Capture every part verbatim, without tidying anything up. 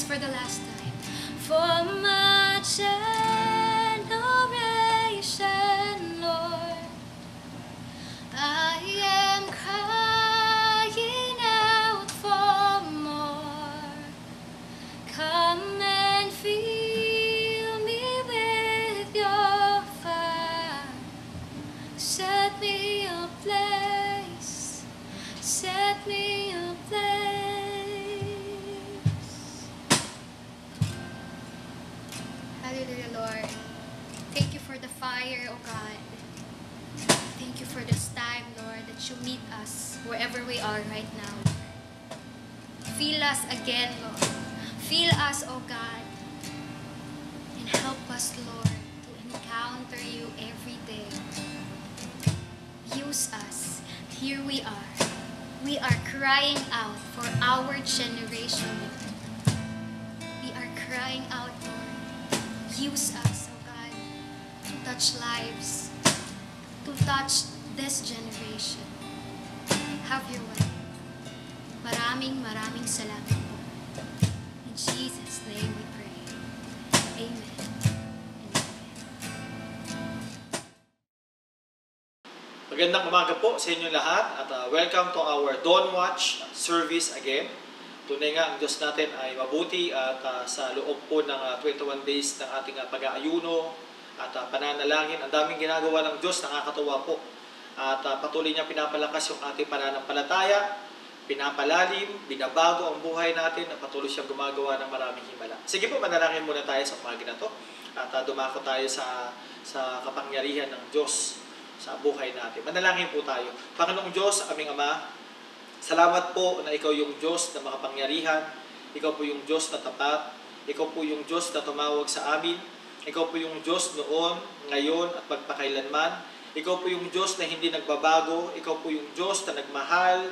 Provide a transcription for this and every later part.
for the last time. For my generation, Lord, I am crying out for more. Come and fill me with your fire. Set me ablaze. Set me ablaze. Hallelujah, Lord. Thank you for the fire, O God. Thank you for this time, Lord, that you meet us wherever we are right now. Feel us again, Lord. Feel us, O God. And help us, Lord, to encounter you every day. Use us. Here we are. We are crying out for our generation, Lord. We are crying out, Lord. Use us, O God, to touch lives, to touch this generation. Have your way. Maraming maraming salamat po. In Jesus' name we pray. Amen. Magandang umaga po sa inyo lahat at uh, welcome to our Dawn Watch service again. Tunay nga ang Diyos natin ay mabuti at uh, sa loob po ng uh, twenty-one days ng ating uh, pag-aayuno at uh, pananalangin. Ang daming ginagawa ng Diyos, nakakatuwa po. At uh, patuloy niya pinapalakas yung ating pananampalataya, pinapalalim, binabago ang buhay natin at patuloy siyang gumagawa ng maraming himala. Sige po, manalangin muna tayo sa umaga na to at uh, dumako tayo sa, sa kapangyarihan ng Diyos sa buhay natin. Manalangin po tayo. Panginoong Diyos, aming Ama, salamat po na Ikaw yung Diyos na makapangyarihan. Ikaw po yung Diyos na tapat. Ikaw po yung Diyos na tumawag sa amin. Ikaw po yung Diyos noon, ngayon at magpakailanman. Ikaw po yung Diyos na hindi nagbabago. Ikaw po yung Diyos na nagmahal,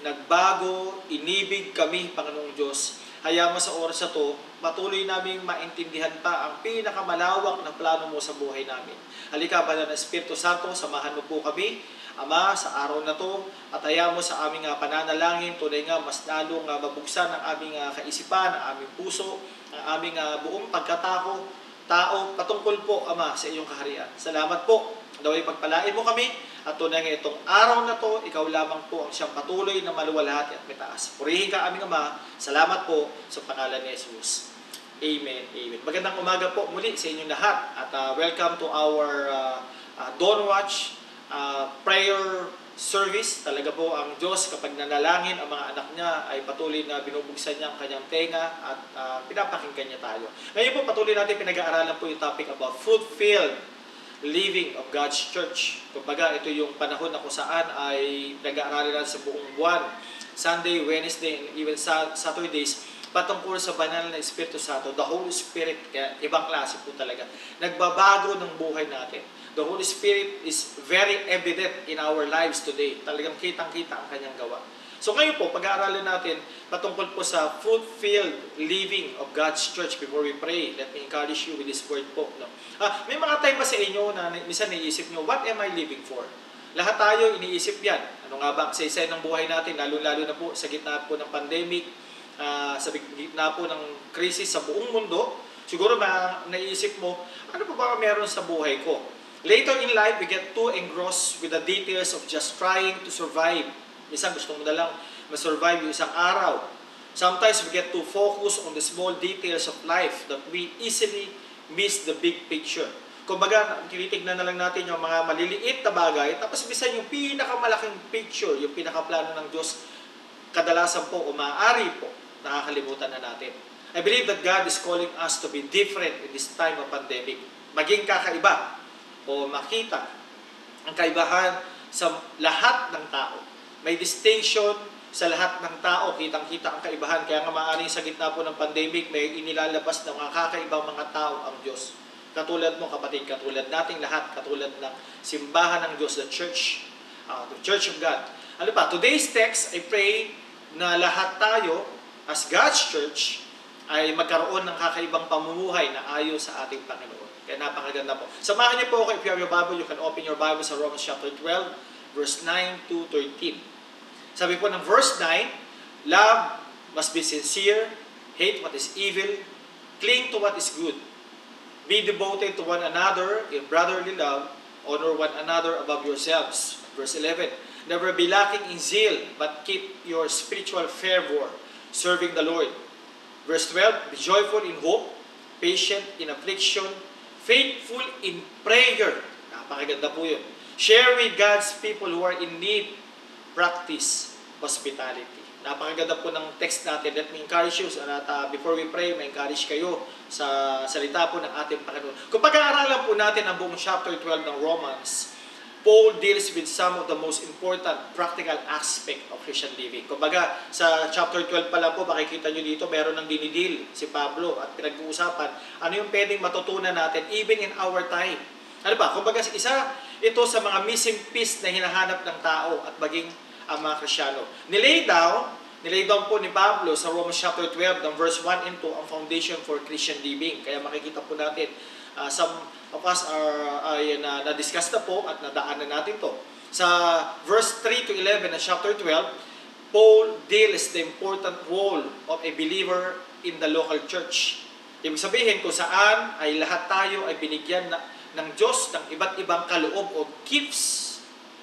nagbago, inibig kami, Panginoong Diyos. Hayaan mo sa oras na to, patuloy namin maintindihan pa ang pinakamalawak na plano mo sa buhay namin. Halika, Banal na Espiritu Santo, samahan mo po kami, Ama, sa araw na to, at hayaan mo sa aming uh, pananalangin, tunay nga mas lalong uh, mabuksan ang aming uh, kaisipan, ang aming puso, ang aming uh, buong pagkatao, tao, patungkol po, Ama, sa iyong kaharian. Salamat po, naway pagpalain mo kami, at tunay nga itong araw na to, ikaw lamang po ang siyang patuloy na maluwalhati at mataas. Purihin ka aming Ama, salamat po sa pangalan ni Jesus. Amen, amen. Magandang umaga po muli sa inyong lahat at uh, welcome to our uh, uh, Dawn Watch uh, prayer service. Talaga po ang Diyos kapag nanalangin ang mga anak niya ay patuloy na binubuksan niya ang kanyang tenga at uh, pinapakinggan niya tayo. Ngayon po patuloy natin pinag-aaralan po yung topic about fulfilled living of God's Church. Kumbaga, ito yung panahon na kung saan ay nag-aaralan natin sa buong buwan. Sunday, Wednesday, and even Saturdays, patungkol sa banal na Espiritu Santo, the Holy Spirit, kaya ibang klase po talaga. Nagbabago ng buhay natin. The Holy Spirit is very evident in our lives today. Talagang kitang-kita ang kanyang gawa. So ngayon po, pag-aaralan natin patungkol po sa fulfilled living of God's Church. Before we pray, let me encourage you with this word po. No? Ah, may mga time ba sa inyo na minsan naisip nyo, what am I living for? Lahat tayo iniisip yan. Ano nga ba ang saysay ng buhay natin, lalo-lalo na po sa gitna po ng pandemic, uh, sa gitna po ng krisis sa buong mundo, siguro na naisip mo, ano pa ba meron sa buhay ko? Later in life, we get too engrossed with the details of just trying to survive. Minsan gusto mo na lang ma-survive yung isang araw. Sometimes we get too focused on the small details of life that we easily miss the big picture. Kumbaga, tinitignan na lang natin yung mga maliliit na bagay, tapos minsan yung pinakamalaking picture, yung pinakaplano ng Diyos, kadalasan po o maaari po, nakakalimutan na natin. I believe that God is calling us to be different in this time of pandemic. Maging kakaiba o makita ang kaibahan sa lahat ng tao. May distinction sa lahat ng tao, kitang-kita ang kaibahan. Kaya nga maaaring sa gitna po ng pandemic, may inilalabas ng mga kakaibang mga tao ang Diyos. Katulad mo kapatid, katulad nating lahat, katulad ng simbahan ng Diyos, the Church, uh, the Church of God. Ano pa, today's text, I pray na lahat tayo, as God's Church, ay magkaroon ng kakaibang pamumuhay na ayon sa ating Panginoon. Kaya napakaganda po. Samahan niyo po ako, if you have your Bible, you can open your Bible sa Romans chapter twelve, verse nine to thirteen. Sabi po ng verse nine, love must be sincere hate what is evil, cling to what is good. Be devoted to one another in brotherly love, honor one another above yourselves. Verse eleven, never be lacking in zeal, but keep your spiritual fervor, serving the Lord. Verse twelve, be joyful in hope, patient in affliction, faithful in prayer. Napakaganda po yun. Share with God's people who are in need. Practice hospitality. Napakaganda po ng text natin. Let me encourage you, at uh, before we pray, may encourage kayo sa salita po ng ating Panginoon. Kung pag-aaralan po natin ang buong chapter twelve ng Romans, Paul deals with some of the most important practical aspect of Christian living. Kumbaga, sa chapter twelve pa lang po, makikita nyo dito, meron ng dinidil si Pablo at pinag-uusapan ano yung pwedeng matutunan natin even in our time. Ano ba? Kumbaga, isa ito sa mga missing piece na hinahanap ng tao at maging ang mga Kristyano. Nilay down, nilay down po ni Pablo sa Romans chapter twelve, ng verse one and two, ang foundation for Christian living. Kaya makikita po natin, uh, some of us are, ay na, na-discuss na po at nadaanan natin to. Sa verse three to eleven ng chapter twelve, Paul deals the important role of a believer in the local church. Ibig sabihin kung saan ay lahat tayo ay binigyan na, ng Diyos ng iba't ibang kaloob o gifts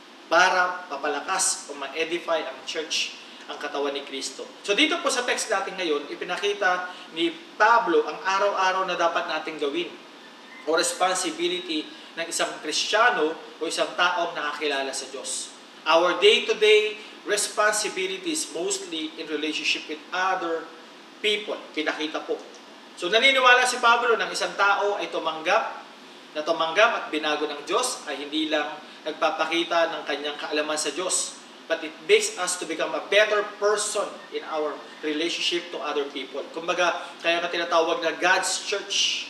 para papalakas o ma-edify ang church, ang katawan ni Kristo. So dito po sa text natin ngayon, ipinakita ni Pablo ang araw-araw na dapat nating gawin o responsibility ng isang Kristiyano o isang taong nakakilala sa Diyos. Our day-to-day responsibilities mostly in relationship with other people. Pinakita po. So naniniwala si Pablo ng isang tao ay tumanggap, na tumanggap at binago ng Diyos ay hindi lang nagpapakita ng kanyang kaalaman sa Diyos, but it makes us to become a better person in our relationship to other people. Kumbaga, kaya ka tinatawag na God's church.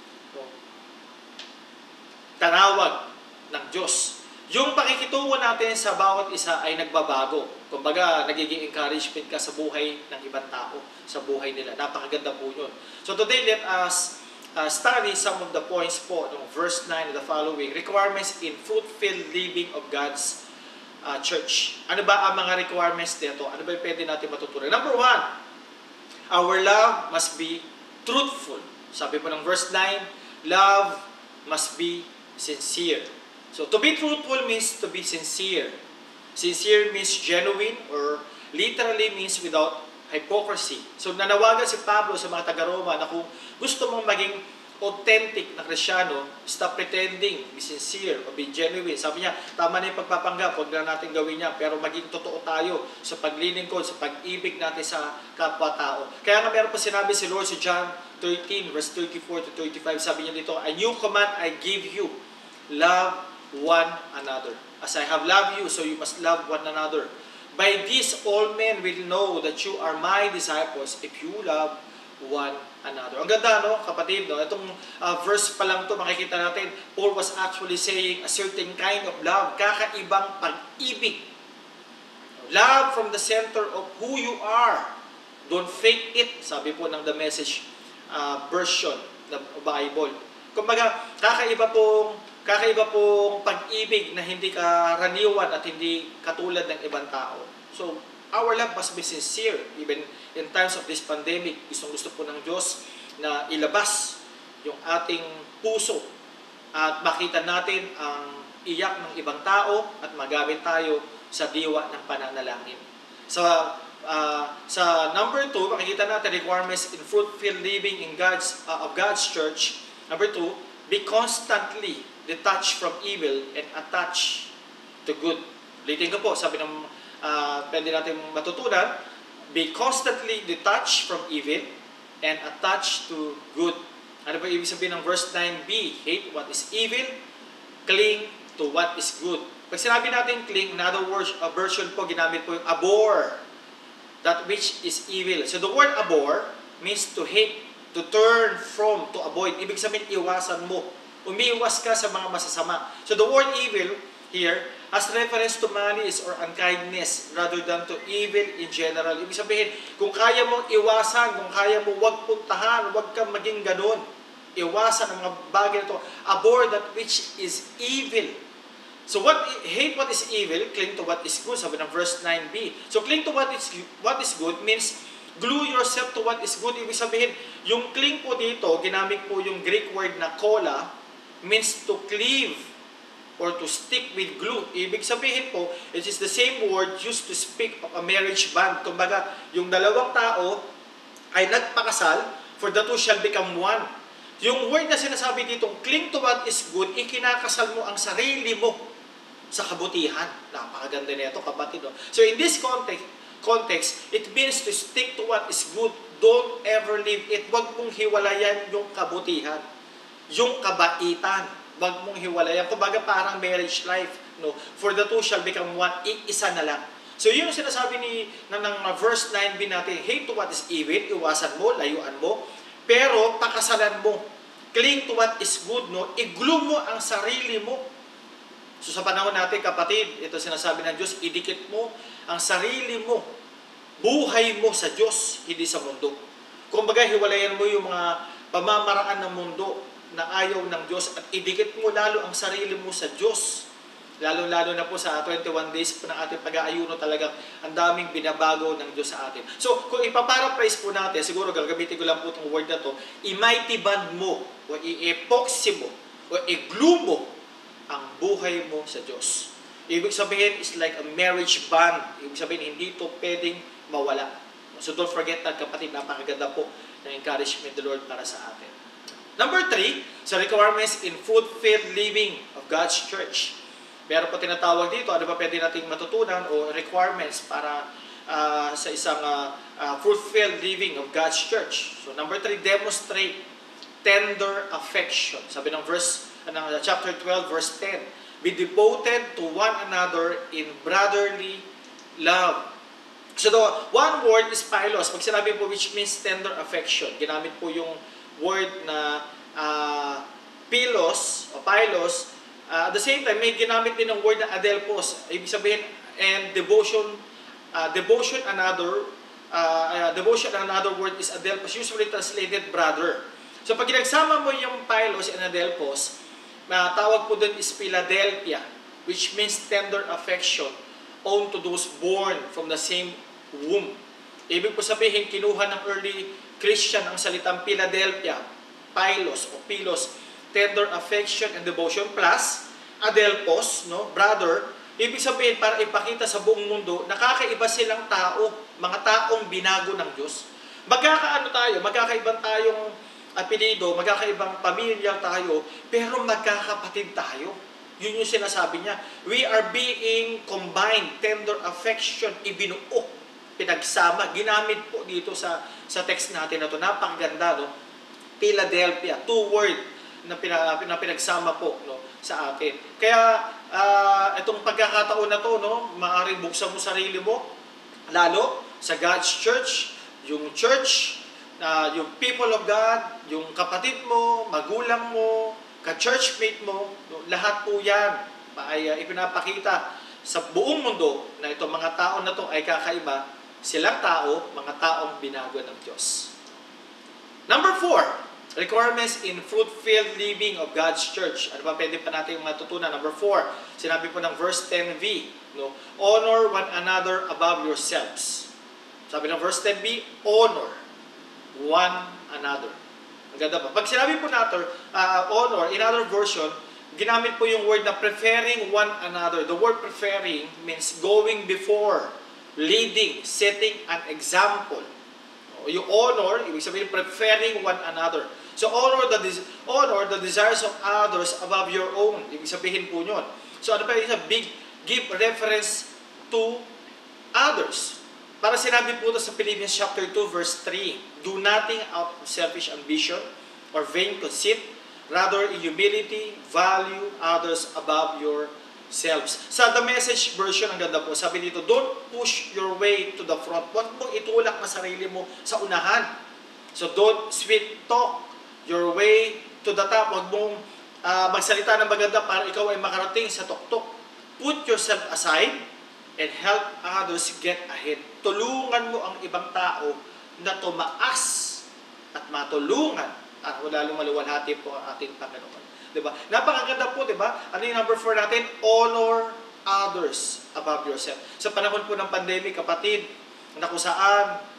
Tanawag ng Diyos. Yung pakikitungo natin sa bawat isa ay nagbabago. Kumbaga, nagiging encouragement ka sa buhay ng ibang tao, sa buhay nila. Napakaganda po yun. So today, let us uh, study some of the points po ng verse nine of the following. Requirements in fruit-filled living of God's uh, church. Ano ba ang mga requirements dito? Ano ba yung pwede natin matutunan? Number one, our love must be truthful. Sabi po ng verse nine, love must be sincere. So, to be truthful means to be sincere. Sincere means genuine or literally means without hypocrisy. So, nanawagan si Pablo sa mga taga-Roma na kung gusto mong maging authentic na Kristiyano, stop pretending, be sincere or be genuine. Sabi niya, tama na yung pagpapanggap, huwag na natin gawin niya, pero maging totoo tayo sa paglilingkod, sa pag-ibig natin sa kapwa-tao. Kaya nga meron pa sinabi si Lord sa John thirteen, verse thirty-four to thirty-five, sabi niya dito, a new command I give you, love one another. As I have loved you, so you must love one another. By this, all men will know that you are my disciples if you love one another. Ang ganda, no, kapatid, no? Itong uh, verse pa lang to, makikita natin, Paul was actually saying a certain kind of love, kakaibang pag-ibig. Love from the center of who you are. Don't fake it, sabi po ng The Message uh, version ng Bible. Kumbaga, kakaiba pong Kakaiba pong pag-ibig na hindi karaniwan at hindi katulad ng ibang tao. So, our love must be sincere. Even in times of this pandemic, gustong gusto po ng Diyos na ilabas yung ating puso at makita natin ang iyak ng ibang tao at magamit tayo sa diwa ng pananalangin. So, uh, sa number two, makikita natin requirements in fruit-filled living in God's uh, of God's church. Number two, be constantly detached from evil and attached to good. Ulitin ko po, sabi ng uh, pwede natin matutunan, be constantly detached from evil and attached to good. Ano ba ibig sabihin ng verse nine b? Hate what is evil, cling to what is good. Pag sinabi natin cling, in other words, a version po, ginamit po yung abhor, that which is evil. So the word abhor means to hate, to turn from, to avoid. Ibig sabihin, iwasan mo. Umiiwas ka sa mga masasama. So the word evil here has reference to malice or unkindness rather than to evil in general. Ibig sabihin, kung kaya mong iwasan, kung kaya mong wag puntahan, wag kang maging ganun. Iwasan ang mga bagay na ito. Abhor that which is evil. So what hate what is evil, cling to what is good. Sabi ng verse nine b. So cling to what is what is good means Glue yourself to what is good. Ibig sabihin, yung cling po dito, ginamit po yung Greek word na kola, means to cleave or to stick with glue. Ibig sabihin po, it is the same word used to speak of a marriage bond. Kumbaga, yung dalawang tao ay nagpakasal, for the two shall become one. Yung word na sinasabi dito, cling to what is good, ikinakasal mo ang sarili mo sa kabutihan. Napakaganda nito, kapatid. No? So in this context, context, it means to stick to what is good. Don't ever leave it. Huwag mong hiwalayan yung kabutihan, yung kabaitan. Huwag mong hiwalayan. Kumbaga parang marriage life. No? For the two shall become one. Iisa na lang. So yun yung sinasabi ni, ng, ng verse nine b natin, hate to what is evil, iwasan mo, layuan mo, pero pakasalan mo. Cling to what is good, no? I-glue mo ang sarili mo. So sa panahon natin, kapatid, ito sinasabi ng Diyos, idikit mo ang sarili mo. Buhay mo sa Diyos, hindi sa mundo. Kumbaga, hiwalayan mo yung mga pamamaraan ng mundo na ayaw ng Diyos at idikit mo lalo ang sarili mo sa Diyos. Lalo-lalo na po sa twenty-one days po ng ating pag-aayuno, talagang ang daming binabago ng Diyos sa atin. So, kung ipaparaphrase po natin, siguro gagamitin ko lang po itong word na to, i-mighty band mo, o i-epoxy mo, o i-glue mo ang buhay mo sa Diyos. Ibig sabihin, is like a marriage band. Ibig sabihin, hindi ito pwedeng mawala. So, don't forget that, kapatid, napakaganda po ng encouragement the Lord para sa atin. Number three, sa requirements in fruit-filled living of God's church. Meron po tinatawag dito, ano ba pwede nating matutunan o requirements para uh, sa isang uh, uh, fruit-filled living of God's church. So number three, demonstrate tender affection. Sabi ng verse, ng uh, chapter twelve, verse ten, be devoted to one another in brotherly love. So the one word is philos. Pag sinabi po, which means tender affection, ginamit po yung word na uh, philos o philos. Uh, at the same time, may ginamit din ng word na adelphos. Ibig sabihin, and devotion, uh, devotion another, uh, uh, devotion another word is adelphos, usually translated brother. So pag ginagsama mo yung philos and adelphos, uh, tawag po dun is Philadelphia, which means tender affection, owned to those born from the same womb. Ibig po sabihin, kinuha ng early Christian ang salitang Philadelphia, philos o philos, tender affection and devotion, plus adelphos, no, brother. Ibig sabihin, para ipakita sa buong mundo, nakakaiba silang tao, mga taong binago ng Diyos. Magkakaano tayo, magkakaibang tayong apelido, magkakaibang pamilya tayo, pero magkakapatid tayo. Yun yung sinasabi niya. We are being combined, tender affection, ibinuo, pinagsama. Ginamit po dito sa sa text natin na ito. Napakaganda, no? Philadelphia, two word na, pina, na pinagsama po, no, sa atin. Kaya uh, itong pagkakataon na to, no, maaaring buksan mo sarili mo lalo sa God's church, yung church, uh, yung people of God, yung kapatid mo, magulang mo, ka-churchmate mo, no, lahat po yan ay uh, ipinapakita sa buong mundo na itong mga tao na to ay kakaiba. Silang tao, mga taong binago ng Diyos. Number four, requirements in fruit-filled living of God's church. Ano ba pwede pa natin matutunan? Number four, sinabi po ng verse ten b, no? Honor one another above yourselves. Sabi ng verse ten b, honor one another. Ang ganda pa. Pag sinabi po natin, uh, honor, in other version, ginamit po yung word na preferring one another. The word preferring means going before, leading, setting an example. Yung honor, ibig sabihin, preferring one another. So, honor the, honor the desires of others above your own. Ibig sabihin po yun. So, ano pa yung big, give reference to others. Para sinabi po ito sa Philippians chapter two, verse three, do nothing out of selfish ambition or vain conceit, rather in humility, value others above yourselves. Sa The Message version, ang ganda po, sabi dito, don't push your way to the front. Huwag mong itulak na sarili mo sa unahan. So, don't sweet talk your way to the top. Huwag mong uh, magsalita ng maganda para ikaw ay makarating sa tuktok. Put yourself aside and help others get ahead. Tulungan mo ang ibang tao na tumaas at matulungan at lalong maluwalhati po ang ating Panginoon. Diba? Napakaganda po, diba? Ano yung number four natin? Honor others above yourself. Sa panahon po ng pandemic, kapatid, na kung saan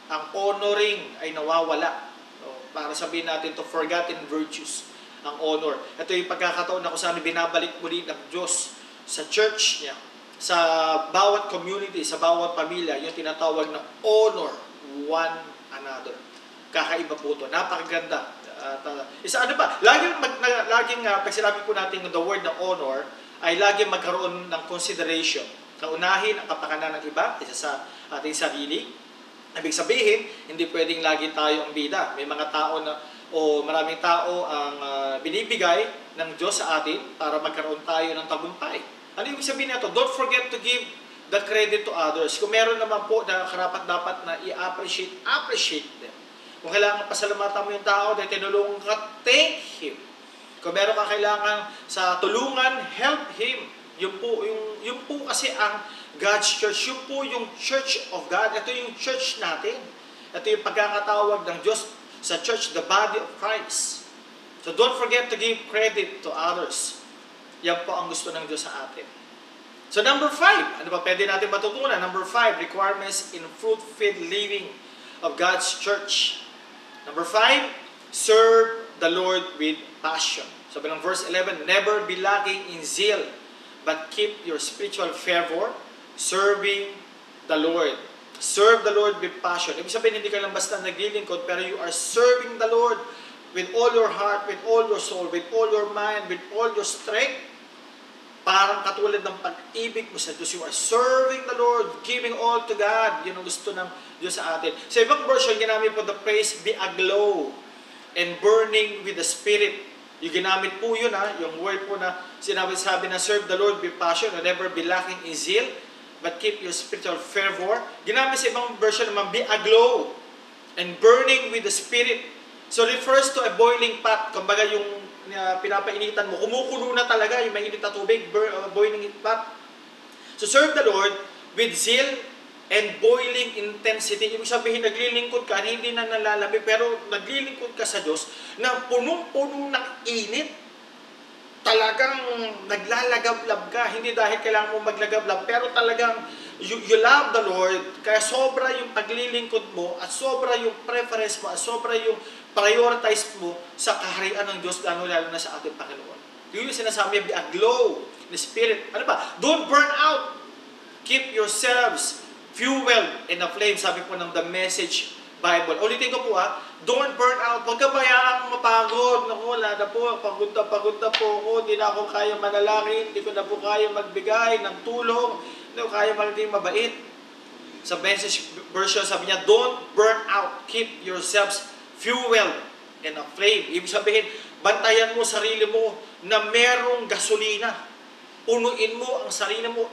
ang honoring ay nawawala. No? Para sabihin natin to forgotten virtues, ang honor. Ito yung pagkakataon na kung saan binabalik muli ng Diyos sa church niya, sa bawat community, sa bawat pamilya, yung tinatawag na honor one another. Kakaiba po ito. Napakaganda. At, uh, isa ano ba? Laging, mag, na, laging uh, pag sinabi po natin the word na honor, ay laging magkaroon ng consideration. Kaunahin ang kapakanan ng iba, isa sa ating sarili. Ibig sabihin, hindi pwedeng lagi tayo ang bida. May mga tao na, o maraming tao ang uh, binibigay ng Diyos sa atin para magkaroon tayo ng tagumpay. Ano ibig sabihin nito? Don't forget to give the credit to others. Kung meron naman po na karapat-dapat na i-appreciate, appreciate them. Kung kailangan pasalamatan mo yung tao dahil tinulungan ka, thank Him. Kung meron ka kailangan sa tulungan, help Him. Yung po, yung, yung po kasi ang God's church. Yung po yung church of God. Ito yung church natin. Ito yung pagkakatawag ng Diyos sa church, the body of Christ. So don't forget to give credit to others. Yan po ang gusto ng Diyos sa atin. So number five, ano ba pwede natin matutunan? Number five, requirements in fruit-filled living of God's church. Number five, serve the Lord with passion. Sabi ng verse eleven, never be lacking in zeal, but keep your spiritual fervor, serving the Lord. Serve the Lord with passion. Ibig sabihin, hindi ka lang basta naglilingkod, pero you are serving the Lord with all your heart, with all your soul, with all your mind, with all your strength. Parang katulad ng pag-ibig mo sa Diyos. You are serving the Lord, giving all to God. Yun ang gusto ng Diyos sa atin. Sa ibang version, ginamit po the phrase, be aglow and burning with the Spirit. Yung ginamit po yun, ha? Yung word po na sinabi sabi na serve the Lord with passion, and never be lacking in zeal, but keep your spiritual fervor. Ginamit sa ibang version naman, be aglow and burning with the Spirit. So refers to a boiling pot. Kumbaga yung uh, pinapainitan mo, kumukulo na talaga yung mainit na tubig, bur- uh, boiling pot. So serve the Lord with zeal and boiling intensity. Ibig sabihin, naglilingkod ka, hindi na nalalamig, pero naglilingkod ka sa Diyos na punong-puno ng init. Talagang naglalagablab ka. Hindi dahil kailangan mo maglagablab, pero talagang you, you love the Lord, kaya sobra yung paglilingkod mo, at sobra yung preference mo, at sobra yung prioritize mo sa kaharian ng Diyos, lalo-lalo na sa ating Panginoon. Yun yung sinasabi, be aglow in the Spirit. Ano ba? Don't burn out. Keep yourselves fueled in a flame. Sabi po ng The Message Bible. Ulitin ko po ha, don't burn out. Huwag ka bayaang mapagod. Naku, wala na po. Pagod na pagod na po ako. Hindi na ako kaya manalangin. Hindi ko na po kaya magbigay ng tulong. Hindi ko kaya maging mabait. Sa Message version, sabi niya, don't burn out. Keep yourselves fueled in a flame. Ibig sabihin, bantayan mo sarili mo na merong gasolina. Punuin mo ang sarili mo.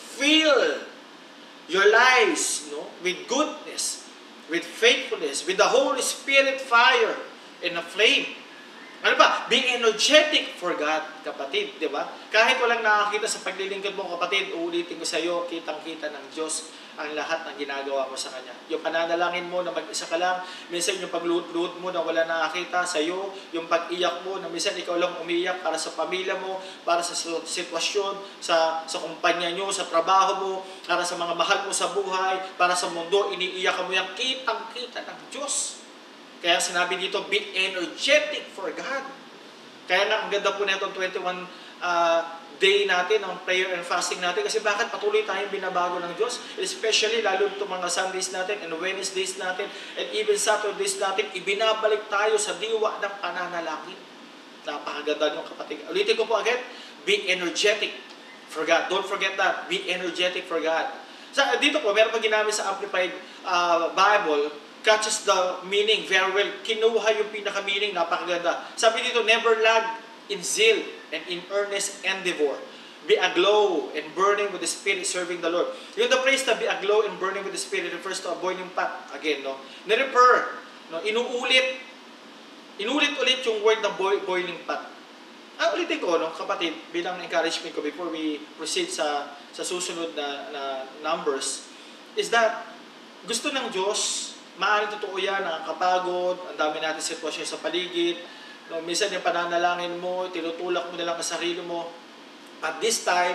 Fill your lives, no, with goodness, with faithfulness, with the Holy Spirit fire in a flame. Ano ba? Be energetic for God, kapatid, di ba? Kahit walang nakakita sa paglilingkod mo, kapatid, uulitin ko sa iyo, kitang-kita ng Diyos ang lahat ng ginagawa mo sa Kanya. Yung pananalangin mo na mag-isa ka lang, minsan yung pagluhod mo na wala nakakita sa iyo, yung pag-iyak mo na minsan ikaw lang umiyak para sa pamilya mo, para sa sitwasyon, sa, sa kumpanya nyo, sa trabaho mo, para sa mga mahal mo sa buhay, para sa mundo, iniiyak mo yan, kitang-kita ng Diyos. Kaya sinabi dito, be energetic for God. Kaya nga, ang ganda po na itong twenty-one uh, day natin, ang prayer and fasting natin, kasi bakit patuloy tayong binabago ng Diyos? Especially, lalo itong mga Sundays natin, and Wednesdays natin, and even Saturdays natin, ibinabalik tayo sa diwa ng pananalangin. Napakaganda nyo, kapatid. Ulitin ko po agad, be energetic for God. Don't forget that. Be energetic for God. Sa, dito po, meron pa ginamit sa Amplified uh, Bible, catches the meaning very well. Kinuha yung pinaka-meaning, napakaganda. Sabi dito, never lag in zeal and in earnest endeavor. Be aglow and burning with the Spirit, serving the Lord. Yung the phrase na be aglow and burning with the Spirit refers to a boiling pot. Again, no? Nirefer, no? Inuulit. Inulit-ulit yung word ng boy, boiling pot. Ah, ulitin ko, no, kapatid, bilang encouragement ko before we proceed sa sa susunod na, na numbers, is that gusto ng Diyos, maaaring totoo yan, nakakapagod, ang dami natin sitwasyon sa paligid, no, minsan yung pananalangin mo, tinutulak mo na lang ang sarili mo. At this time,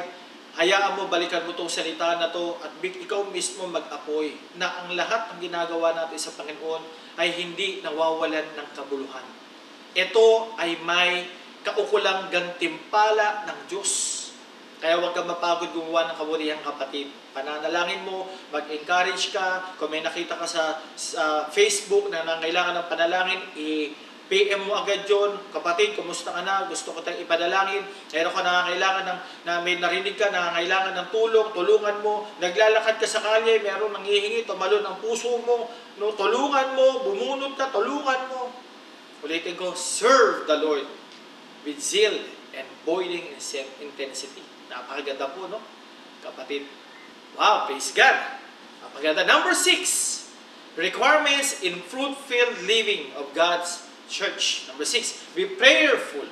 Hayaan mo, balikan mo itong salita na to at ikaw mismo mag-apoy na ang lahat ng ginagawa natin sa Panginoon ay hindi nawawalan ng kabuluhan. Ito ay may kaukulang gantimpala ng Diyos. Kaya huwag kang mapagod gumawa ng kabutihan, kapatid. Pananalangin mo, mag-encourage ka. Kung may nakita ka sa, sa Facebook na nangailangan ng panalangin, i-P M mo agad yun. Kapatid, kumusta ka na? Gusto ko tayong ipadalangin. Meron ka nangangailangan ng, na may narinig ka, nangangailangan ng tulong, tulungan mo. Naglalakad ka sa kalye, meron nanghihingi, tumalon ang puso mo. No, tulungan mo, bumunot ka, tulungan mo. Ulitin ko, serve the Lord with zeal and boiling intensity. Napakaganda po, no? Kapatid. Wow, praise God. Napakaganda. Number six, requirements in fruit-filled living of God's church. Number six, be prayerful.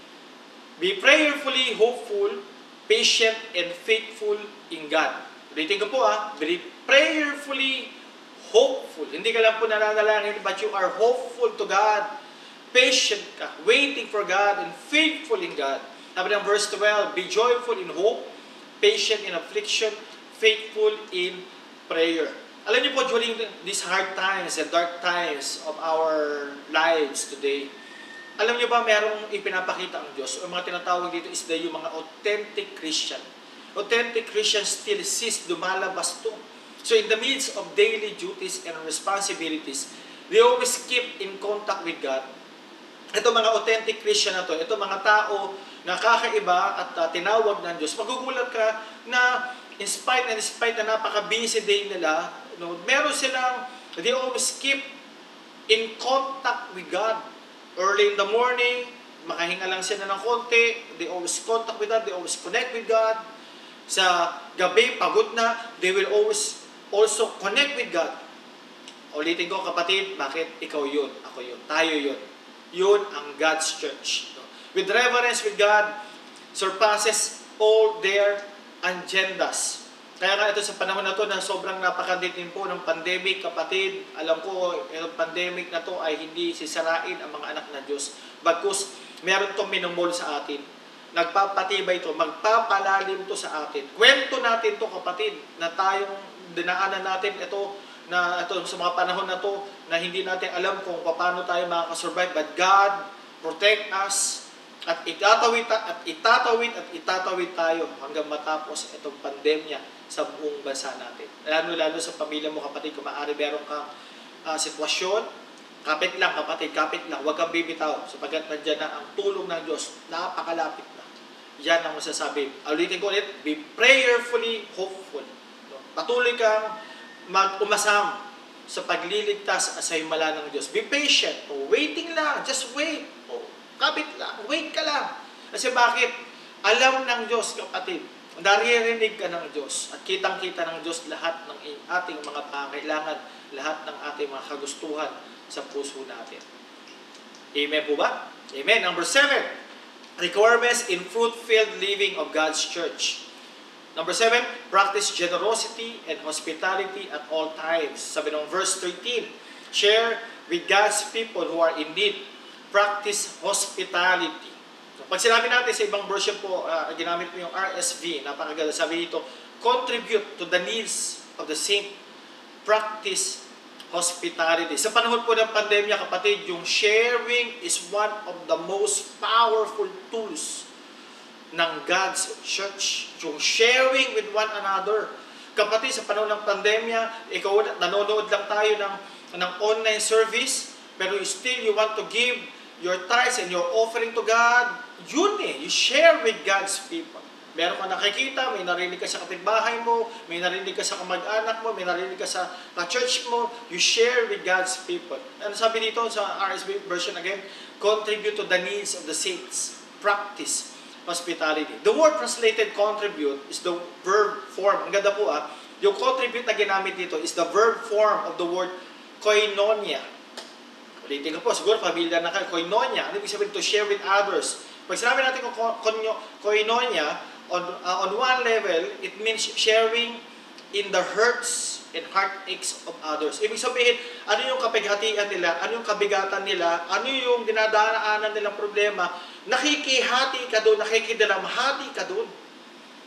Be prayerfully hopeful, patient, and faithful in God. Ulitin ko po ah, be prayerfully hopeful. Hindi ka lang po nananalangin, but you are hopeful to God. Patient ka, waiting for God, and faithful in God. Sabi ng verse twelve, be joyful in hope, patient in affliction, faithful in prayer. Alam niyo po, during these hard times and dark times of our lives today, alam niyo ba, merong ipinapakita ang Diyos, o mga tinatawag dito is the yung mga authentic Christian. Authentic Christians still sees lumalabas to. So in the midst of daily duties and responsibilities, they always keep in contact with God. Ito mga authentic Christian na to, ito mga tao na kakaiba at uh, tinawag ng Diyos. Magugulat ka na in spite and in spite na napaka-busy day nila, no, meron silang, they always keep in contact with God. Early in the morning, makahinga lang sila ng konti, they always contact with God, they always connect with God. Sa gabi, pagod na, they will always also connect with God. Ulitin ko, kapatid, bakit ikaw yun, ako yun, tayo yun. Yun ang God's church. With reverence with God, surpasses all their agendas. Kaya nga ito sa panahon na to na sobrang napakaditin po ng pandemic, kapatid, alam ko, yung pandemic na to ay hindi sisarain ang mga anak ng Diyos. Bagkus, meron itong minumol sa atin. Nagpapatibay ito, magpapalalim to sa atin. Kwento natin to, kapatid, na tayong dinaanan natin ito, na ito sa mga panahon na to na hindi natin alam kung paano tayo makakasurvive, but God protect us at itatawid at itatawid at itatawid tayo hanggang matapos itong pandemya sa buong bansa natin. Lalo-lalo sa pamilya mo, kapatid, kung maaari meron kang uh, sitwasyon, kapit lang, kapatid, kapit lang, huwag kang bibitaw sapagkat nandiyan na ang tulong ng Diyos, napakalapit na. Yan ang masasabi. Ulitin ko ulit, be prayerfully hopeful. Patuloy kang mag-umasam sa pagliligtas sa himala ng Diyos. Be patient. O, waiting lang. Just wait. O, kapit lang. Wait ka lang. Kasi bakit? Alam ng Diyos, kapatid. Naririnig ka ng Diyos. At kitang-kita ng Diyos lahat ng ating mga pangailangan, lahat ng ating mga kagustuhan sa puso natin. Amen po ba? Amen. Number seven, requirements in fruit-filled living of God's church. Number seven, practice generosity and hospitality at all times. Sabi ng verse thirteen, share with God's people who are in need. Practice hospitality. So, pag sinabi natin sa ibang version po, uh, ginamit mo yung R S V, napakaganda. Sabi dito, contribute to the needs of the saint. Practice hospitality. Sa panahon po ng pandemya, kapatid, yung sharing is one of the most powerful tools ng God's church. Yung sharing with one another. Kapatid, sa panahon ng pandemya, ikaw, nanonood lang tayo ng, ng online service, pero still you want to give your tithes and your offering to God. Yun eh, you share with God's people. Meron ka nakikita, may narinig ka sa kapitbahay mo, may narinig ka sa kamag-anak mo, may narinig ka sa church mo, you share with God's people. Ano sabi dito sa R S V version again? Contribute to the needs of the saints. Practice hospitality. The word translated contribute is the verb form. Ang ganda po ah. Yung contribute na ginamit dito is the verb form of the word koinonia. Ulitin ko po, siguro familiar na kayo. Koinonia, ano ibig sabihin to share with others? Pag sinabi natin kung koinonia, on, uh, on one level, it means sharing in the hurts and heartaches of others. Ibig sabihin, ano yung kapighatian nila, ano yung kabigatan nila, ano yung dinadaanan nilang problema, nakikihati ka doon, nakikidalamhati ka doon.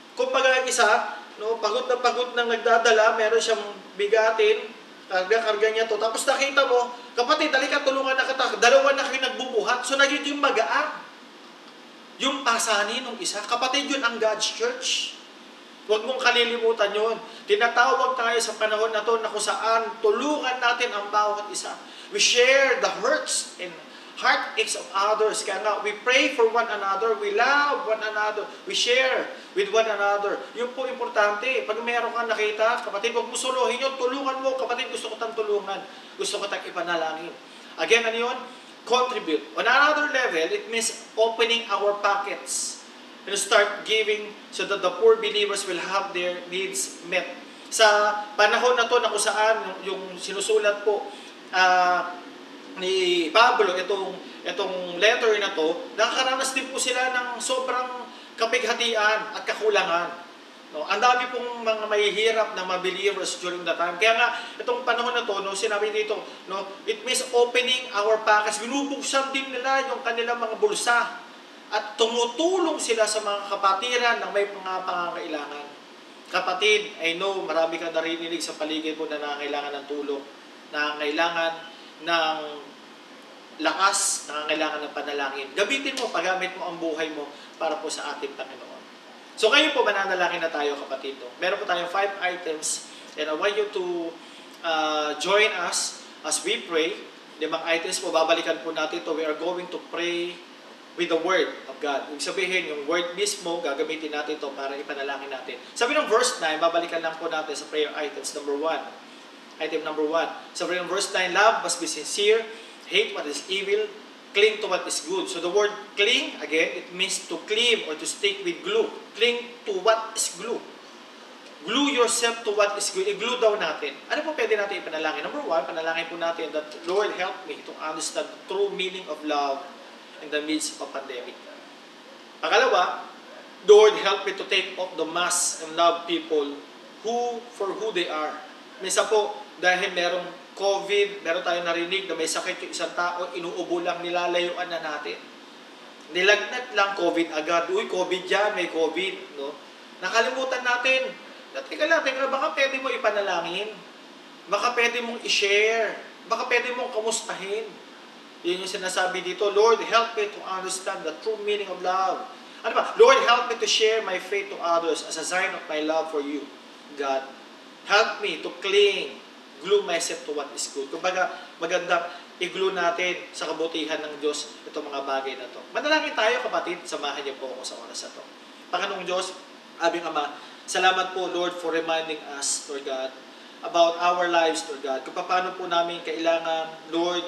Kumbaga isa, no, pagod na pagod nang nagdadala, meron siyang bigatin, karga-karga niya to. Tapos nakita mo, kapatid, dali ka, tulungan na kita. Dalawa na kayo nagbubuhat. So nagiging magaan. Yung pasanin ng isa. Kapatid, yun ang God's church. Huwag mong kalilimutan yun. Tinatawag tayo sa panahon na to na kung saan tulungan natin ang bawat isa. We share the hurts and heartaches of others. Kaya nga, we pray for one another. We love one another. We share with one another. Yun po importante. Pag meron kang nakita, kapatid, huwag mo suluhin yun. Tulungan mo. Kapatid, gusto ko tang tulungan. Gusto ko tang ipanalangin. Again, ano yun? Contribute. On another level, it means opening our pockets and start giving so that the poor believers will have their needs met. Sa panahon na to na kung saan yung, yung sinusulat po, uh, ni Pablo, itong, itong letter na to, nakakaranas din po sila ng sobrang kapighatian at kakulangan. No? Ang dami pong mga mahihirap na mga believers during that time. Kaya nga, itong panahon na to, no, sinabi dito, no, it means opening our pockets. Binubuksan din nila yung kanilang mga bulsa at tumutulong sila sa mga kapatiran na may mga pangangailangan. Kapatid, I know, marami kang narinig sa paligid mo na nangangailangan ng tulong, nangangailangan ng lakas, nangangailangan ng panalangin. Gamitin mo, paggamit mo ang buhay mo para po sa ating Panginoon. So kayo po, mananalangin na tayo, kapatid. No? Meron po tayong five items and I want you to uh, join us as we pray. Limang items po, babalikan po natin ito. We are going to pray with the Word of God. Ibig sabihin, yung Word mismo, gagamitin natin ito para ipanalangin natin. Sabi ng verse nine, babalikan lang po natin sa prayer items. Number one. Item number one. Sabi ng verse nine, love must be sincere, hate what is evil, cling to what is good. So the word cling, again, it means to cleave or to stick with glue. Cling to what is glue. Glue yourself to what is good. I-glue daw natin. Ano po pwede natin ipanalangin? Number one, panalangin po natin that Lord help me to understand the true meaning of love in the midst of pandemic. Pangalawa, Lord help me to take off the mask and love people who for who they are. Minsan po, dahil merong COVID, meron tayong narinig na may sakit yung isang tao, inuubo lang, nilalayuan na natin. Nilagnat lang, COVID agad. Uy, COVID yan, may COVID. No? Nakalimutan natin. Teka lang, teka lang, baka pwede mo ipanalangin. Baka pwede mong i-share. Baka pwede mong kamustahin. Yun yung sinasabi dito, Lord, help me to understand the true meaning of love. Ano ba? Lord, help me to share my faith to others as a sign of my love for you, God. Help me to cling, glue myself to what is good. Kumbaga, magandang i-glue natin sa kabutihan ng Diyos itong mga bagay na to. Manalangin tayo, kapatid. Samahan niyo po ako sa oras na to. Panginoong Diyos, aming Ama, salamat po, Lord, for reminding us, Lord God, about our lives, Lord God. Kung paano po namin kailangan, Lord,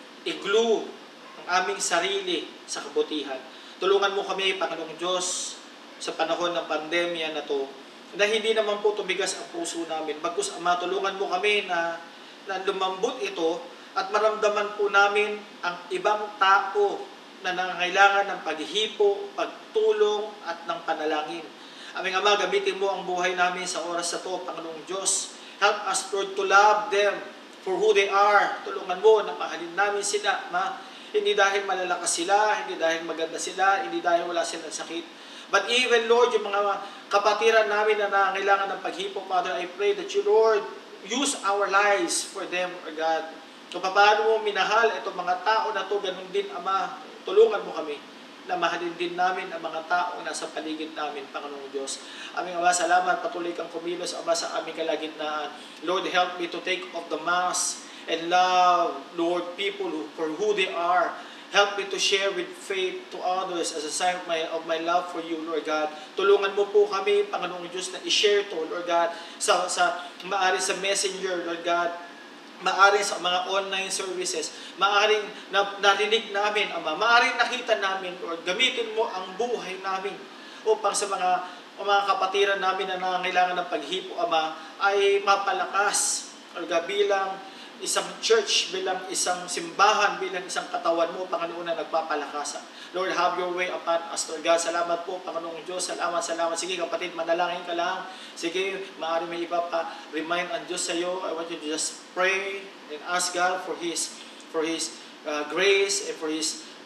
i-glue ang aming sarili sa kabutihan. Tulungan mo kami, Panginoong Diyos, sa panahon ng pandemya na to, na hindi naman po tumigas ang puso namin. Bagkus, Ama, tulungan mo kami na, na lumambot ito at maramdaman po namin ang ibang tao na nangangailangan ng paghihipo, pagtulong at ng panalangin. Aming Ama, gamitin mo ang buhay namin sa oras na to, Panginoong Diyos. Help us, Lord, to love them for who they are. Tulungan mo na mahalin namin sila, Ma. Hindi dahil malalakas sila, hindi dahil maganda sila, hindi dahil wala silang sakit. But even, Lord, yung mga kapatiran namin na nangangailangan ng paghipo, Father, I pray that you, Lord, use our lives for them, O God. Kung paano mo minahal itong mga tao na to, ganun din, Ama, tulungan mo kami na mahalin din namin ang mga tao na sa paligid namin, Panginoong Diyos. Aming Ama, salamat, patuloy kang kumilos, Ama, sa aming kalagitnaan. Lord, help me to take off the mask and love, Lord, people who, for who they are. Help me to share with faith to others as a sign of my, of my love for you, Lord God. Tulungan mo po kami, Panginoong Diyos, na i-share to, Lord God, sa, sa maaari sa messenger, Lord God, maaari sa mga online services, maaring na, narinig namin, Ama, maaring nakita namin, Lord, gamitin mo ang buhay namin upang sa mga, mga kapatiran namin na nangangailangan ng paghipo, Ama, ay mapalakas, Lord God, bilang isang church, bilang isang simbahan, bilang isang katawan mo, Panginoon, na nagpapalakasan. Lord, have your way upon us, Lord God. Salamat po, Panginoong Diyos. Salamat, salamat. Sige, kapatid, manalangin ka lang. Sige, maaari may iba pa remind ang Diyos sa iyo. I want you to just pray and ask God for His, for His uh, grace and for His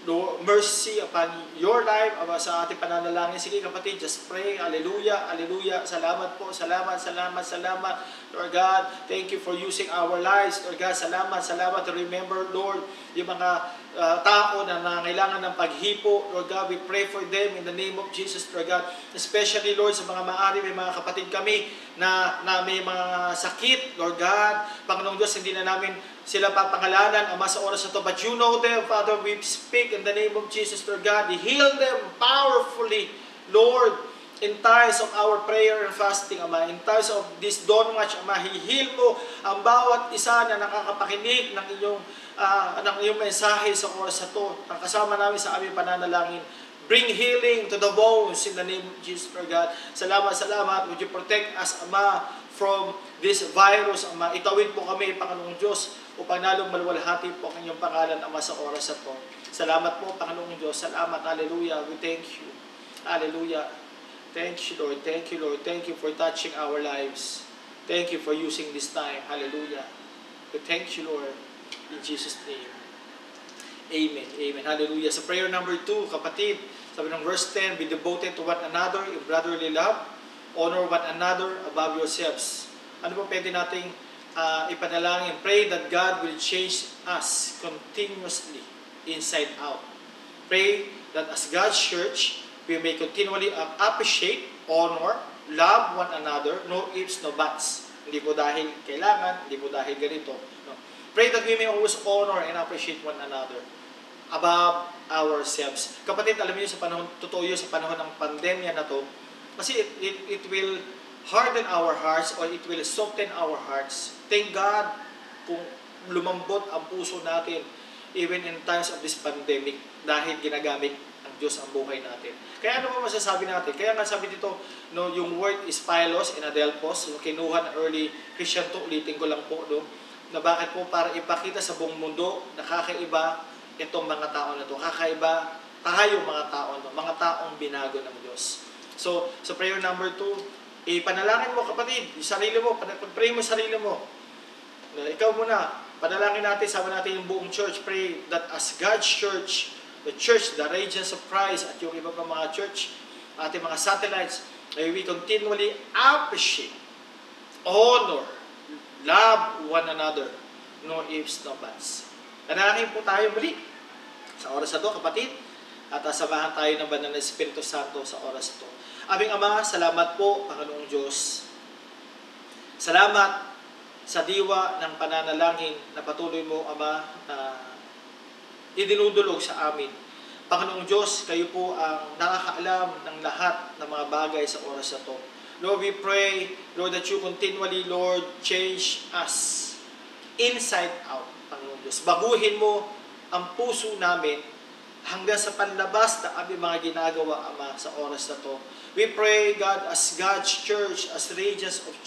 Lord, mercy upon your life, Ama, sa ating pananalangin. Sige kapatid, just pray. Hallelujah, hallelujah. Salamat po, salamat, salamat, salamat. Lord God, thank you for using our lives. Lord God, salamat, salamat. Remember, Lord, yung mga uh, tao na nangailangan ng paghipo. Lord God, we pray for them in the name of Jesus, Lord God. Especially, Lord, sa mga maaari, may mga kapatid kami na, na may mga sakit, Lord God. Panginoong Diyos, hindi na namin sila papangalanan, Ama, sa oras na ito. But you know them, Father, we speak in the name of Jesus, Lord God. Heal them powerfully, Lord, in times of our prayer and fasting, Ama. In times of this dawn watch, Ama, heal mo ang bawat isa na nakakapakinig ng inyong, uh, ng iyong mensahe sa oras na ito. Ang kasama namin sa aming pananalangin. Bring healing to the bones in the name of Jesus, Lord God. Salamat, salamat. Would you protect us, Ama, from this virus, Ama. Itawid po kami, Panginoong Diyos, upang lalong maluwalhati po ang inyong pangalan, Ama, sa oras na ito. Salamat po, Panginoong Diyos. Salamat. Hallelujah. We thank you. Hallelujah. Thank you, Lord. Thank you, Lord. Thank you for touching our lives. Thank you for using this time. Hallelujah. We thank you, Lord. In Jesus' name. Amen. Amen. Hallelujah. Sa prayer number two, kapatid, sabi ng verse ten, be devoted to one another in brotherly love. Honor one another above yourselves. Ano po pwede nating uh, ipanalangin? Pray that God will change us continuously inside out. Pray that as God's church, we may continually appreciate, honor, love one another, no ifs, no buts. Hindi po dahil kailangan, hindi po dahil ganito. No. Pray that we may always honor and appreciate one another above ourselves. Kapatid, alam niyo sa panahon, totoo yun sa panahon ng pandemya na to, kasi it, it, it will harden our hearts or it will soften our hearts. Thank God kung lumambot ang puso natin even in times of this pandemic dahil ginagamit ng Diyos ang buhay natin. Kaya ano ba masasabi natin? Kaya nga sabi dito, no, yung word is Philos and Adelphos, so kinuha ng early Christian to, ulitin ko lang po, no, na bakit po para ipakita sa buong mundo na kakaiba itong mga tao na to. Kakaiba tayong mga tao no, mga taong binago ng Diyos. So, sa so prayer number two, ipanalangin mo kapatid, yung sarili mo, pag-pray mo sarili mo. Ikaw muna, panalangin natin, sama natin yung buong church, pray that as God's church, the church, the Radiance of Christ, at yung iba pa mga church, ating mga satellites, may we continually appreciate, honor, love one another, no ifs, no buts. Panalangin po tayo muli sa oras na ito, kapatid, at samahan tayo ng banal na Espiritu Santo sa oras ito. Aming Ama, salamat po, Panginoong Diyos. Salamat sa diwa ng pananalangin na patuloy mo, Ama, na idinudulog sa amin. Panginoong Diyos, kayo po ang nakakaalam ng lahat ng mga bagay sa oras na ito. Lord, we pray, Lord, that you continually, Lord, change us inside out, Panginoong Diyos. Baguhin mo ang puso namin hanggang sa panlabas na aming mga ginagawa, Ama, sa oras na ito. We pray, God, as God's church, as Radiance of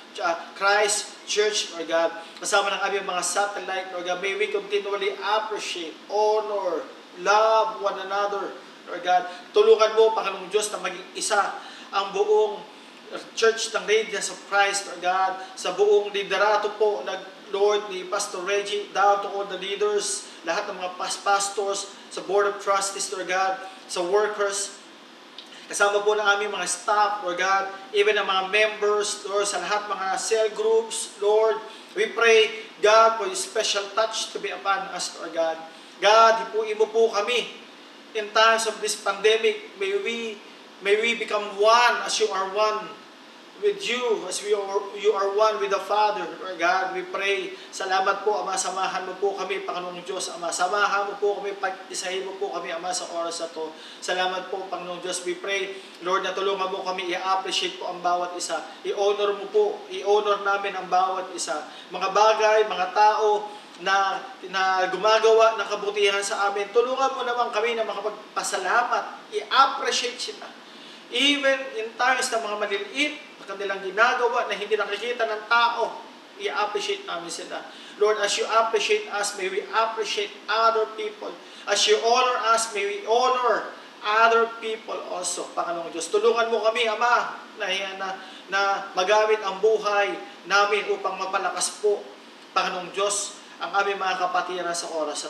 Christ Church, Lord God, kasama ng aming mga satellite, Lord God, may we continually appreciate, honor, love one another, Lord God. Tulungan mo, Panginoong Diyos, na maging isa ang buong church ng Radiance of Christ, Lord God, sa buong liderato po, Lord, ni Pastor Reggie, down to all the leaders, lahat ng mga past pastors, sa Board of Trustees, Lord God, sa workers, kasama po ng aming mga staff, Lord God, even ang mga members, Lord, sa lahat mga cell groups, Lord, we pray, God, for your special touch to be upon us, Lord God. God, hipuin mo po kami in times of this pandemic. May we, may we become one as you are one with you, as we are, you are one with the Father, Lord God. We pray, salamat po, Ama, samahan mo po kami, Panginoong Diyos, Ama, samahan mo po kami, pag-isahin mo po kami, Ama, sa oras na to. Salamat po, Panginoong Diyos. We pray, Lord, na tulungan mo kami, i-appreciate po ang bawat isa. I-honor mo po, i-honor namin ang bawat isa. Mga bagay, mga tao, na, na gumagawa ng kabutihan sa amin. Tulungan mo naman kami na makapagpasalamat, i-appreciate sila. Even in times na mga maliliit, kanilang ginagawa na hindi nakikita ng tao, i-appreciate namin sila. Lord, as you appreciate us, may we appreciate other people. As you honor us, may we honor other people also, Panginoong Diyos. Tulungan mo kami, Ama, na, na, na magamit ang buhay namin upang mapalakas po, Panginoong Diyos, ang aming mga kapatiran sa oras na ito.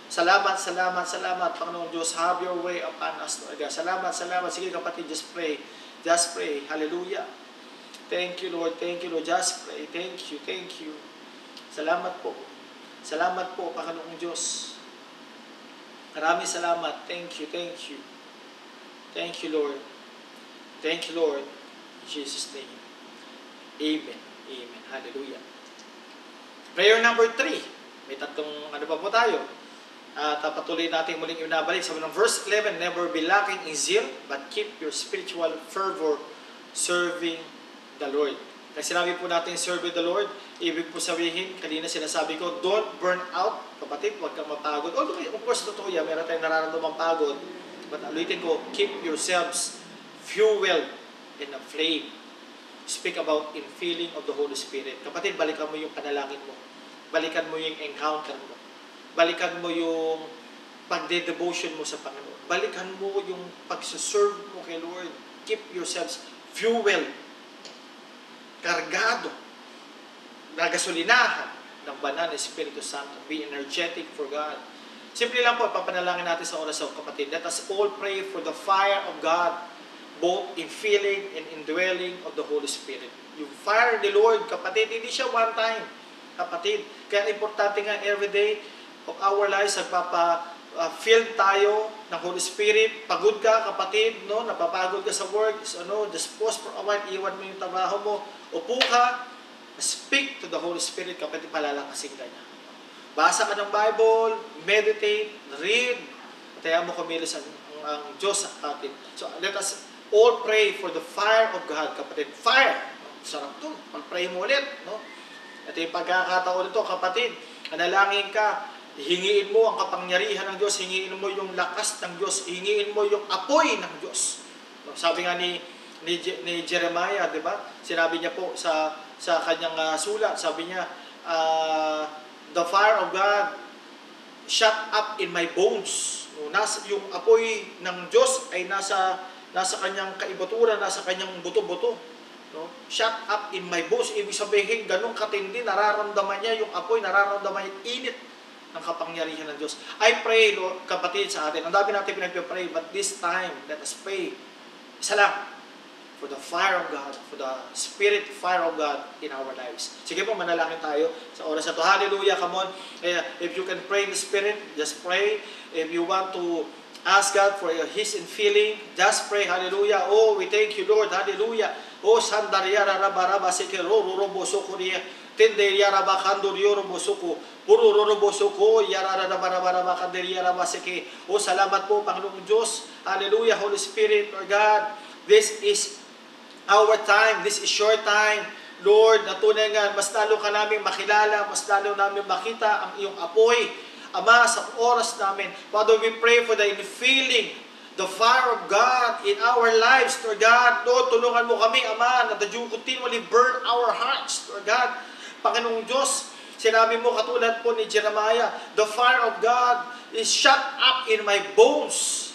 Salamat, salamat, salamat, Panginoong Diyos. Have your way upon us, Lord God. Salamat, salamat. Sige kapatid, just pray. Just pray. Hallelujah. Thank you, Lord. Thank you, Lord. Just pray. Thank you, thank you. Salamat po. Salamat po, Panginoong Diyos. Maraming salamat. Thank you, thank you. Thank you, Lord. Thank you, Lord. In Jesus' name. Amen. Amen. Hallelujah. Prayer number three. May tatlong ano pa po tayo. At uh, patuloy natin muling inabalik. Sabi ng verse eleven, never be lacking in zeal, but keep your spiritual fervor serving the Lord. Kasi sinabi po natin, serve the Lord, ibig po sabihin, kanina sinasabi ko, don't burn out. Kapatid, huwag kang mapagod. Although, of course, totoo yan, meron tayong nararamdamang pagod. But ulitin ko, keep yourselves fueled in a flame. Speak about in feeling of the Holy Spirit. Kapatid, balikan mo yung panalangin mo. Balikan mo yung encounter mo. Balikan mo yung pagde-devotion mo sa Panginoon. Balikan mo yung pagsuserve mo kay Lord. Keep yourselves fueled, kargado, nagasolinahan ng banal na Espiritu Santo. Be energetic for God. Simple lang po, papanalangin natin sa oras ng kapatid. Let us all pray for the fire of God, both in feeling and in dwelling of the Holy Spirit. Yung fire of the Lord, kapatid, hindi siya one time, kapatid. Kaya importante nga everyday of our lives, nagpapa Uh, feel tayo ng Holy Spirit. Pagod ka, kapatid, no? Napapagod ka sa work, so, ano, just pause for a while, iwan mo yung trabaho mo, upo ka, speak to the Holy Spirit, kapatid, palalakasin ka niya. Basa ka ng Bible, meditate, read, kaya mo kumilos ang, ang, ang Diyos sa atin. So let us all pray for the fire of God, kapatid. Fire! Sarap to. Mag-pray mo ulit, no? Ito yung pagkakataon nito, kapatid. Analangin ka, hingiin mo ang kapangyarihan ng Diyos, hingiin mo yung lakas ng Diyos, hingiin mo yung apoy ng Diyos. Sabi nga ni ni, ni Jeremiah, di ba? Sinabi niya po sa sa kanyang uh, sulat, sabi niya, uh, the fire of God shut up in my bones. No, nasa yung apoy ng Diyos ay nasa nasa kanyang kaibuturan, nasa kanyang buto-buto. No? Shut up in my bones. Ibig sabihin, ganun katindi, nararamdaman niya yung apoy, nararamdaman yung init ng kapangyarihan ng Diyos. I pray, Lord, kapatid, sa atin. Ang dami natin pinagpipray, but this time, let us pray. Isa lang, for the fire of God, for the Spirit fire of God in our lives. Sige po, manalangin tayo sa oras na ito. Hallelujah, come on. If you can pray in the Spirit, just pray. If you want to ask God for His infilling, just pray. Hallelujah. Oh, we thank you, Lord. Hallelujah. Oh, sandaria rarabaraba sekero rorobo sokoria. Tende yaraba kandur yorobo soko. Puro rorobo soko yararabaraba kandir yaraba seke. Oh, salamat po, Panginoong Diyos. Hallelujah, Holy Spirit, Lord God. This is our time. This is your time. Lord, natunay nga, mas lalo ka namin makilala, mas lalo namin makita ang iyong apoy. Ama, sa oras namin. Father, we pray for the infilling, the fire of God in our lives, Lord God. Lord, tulungan mo kami, Ama, na that you continually burn our hearts, Lord God. Panginoong Diyos, sinabi mo katulad po ni Jeremiah, the fire of God is shut up in my bones.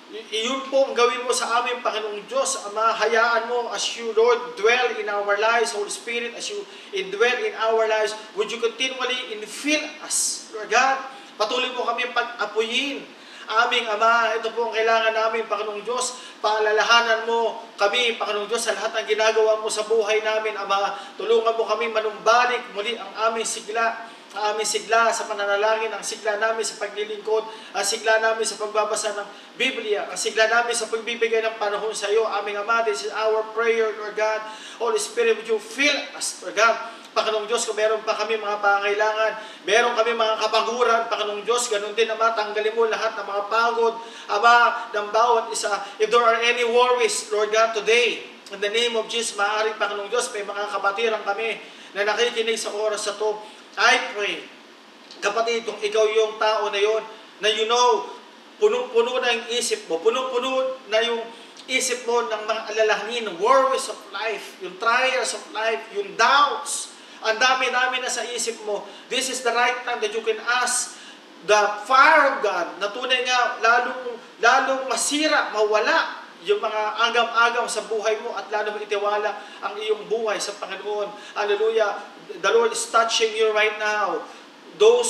Iyon po ang gawin mo sa amin, Panginoong Diyos. Ama, hayaan mo as you, Lord, dwell in our lives, Holy Spirit, as you dwell in our lives, would you continually infill us, Lord God? Patuloy mo kami pag-apuyin. Aming Ama, ito po ang kailangan namin, Panginoong Diyos. Paalalahanan mo kami, Panginoong Diyos, sa lahat ng ginagawa mo sa buhay namin, Ama. Tulungan mo kami manumbalik muli ang aming sigla, ang aming sigla sa pananalangin, ang sigla namin sa paglilingkod, ang sigla namin sa pagbabasa ng Biblia, ang sigla namin sa pagbibigay ng panahon sa iyo. Aming Ama, this is our prayer, Lord God. Holy Spirit, would you fill us, Lord God? Panginoong Diyos, kung meron pa kami mga pangailangan, meron kami mga kapaguran, Panginoong Diyos, ganun din, Ama, tanggalin mo lahat ng mga pagod, Ama, ng bawat isa. If there are any worries, Lord God, today, in the name of Jesus, maaaring, Panginoong Diyos, may mga kapatiran kami na nakikinig sa oras na to. I pray, kapatid, kung ikaw yung tao na yon, na you know, punong-puno na yung isip mo, punong-puno na yung isip mo ng mga alalahanin, worries of life, yung trials of life, yung doubts, ang dami-dami na sa isip mo. This is the right time that you can ask the fire of God na tunay nga lalong, lalong masira, mawala yung mga agam-agam sa buhay mo at lalong itiwala ang iyong buhay sa Panginoon. Hallelujah. The Lord is touching you right now. Those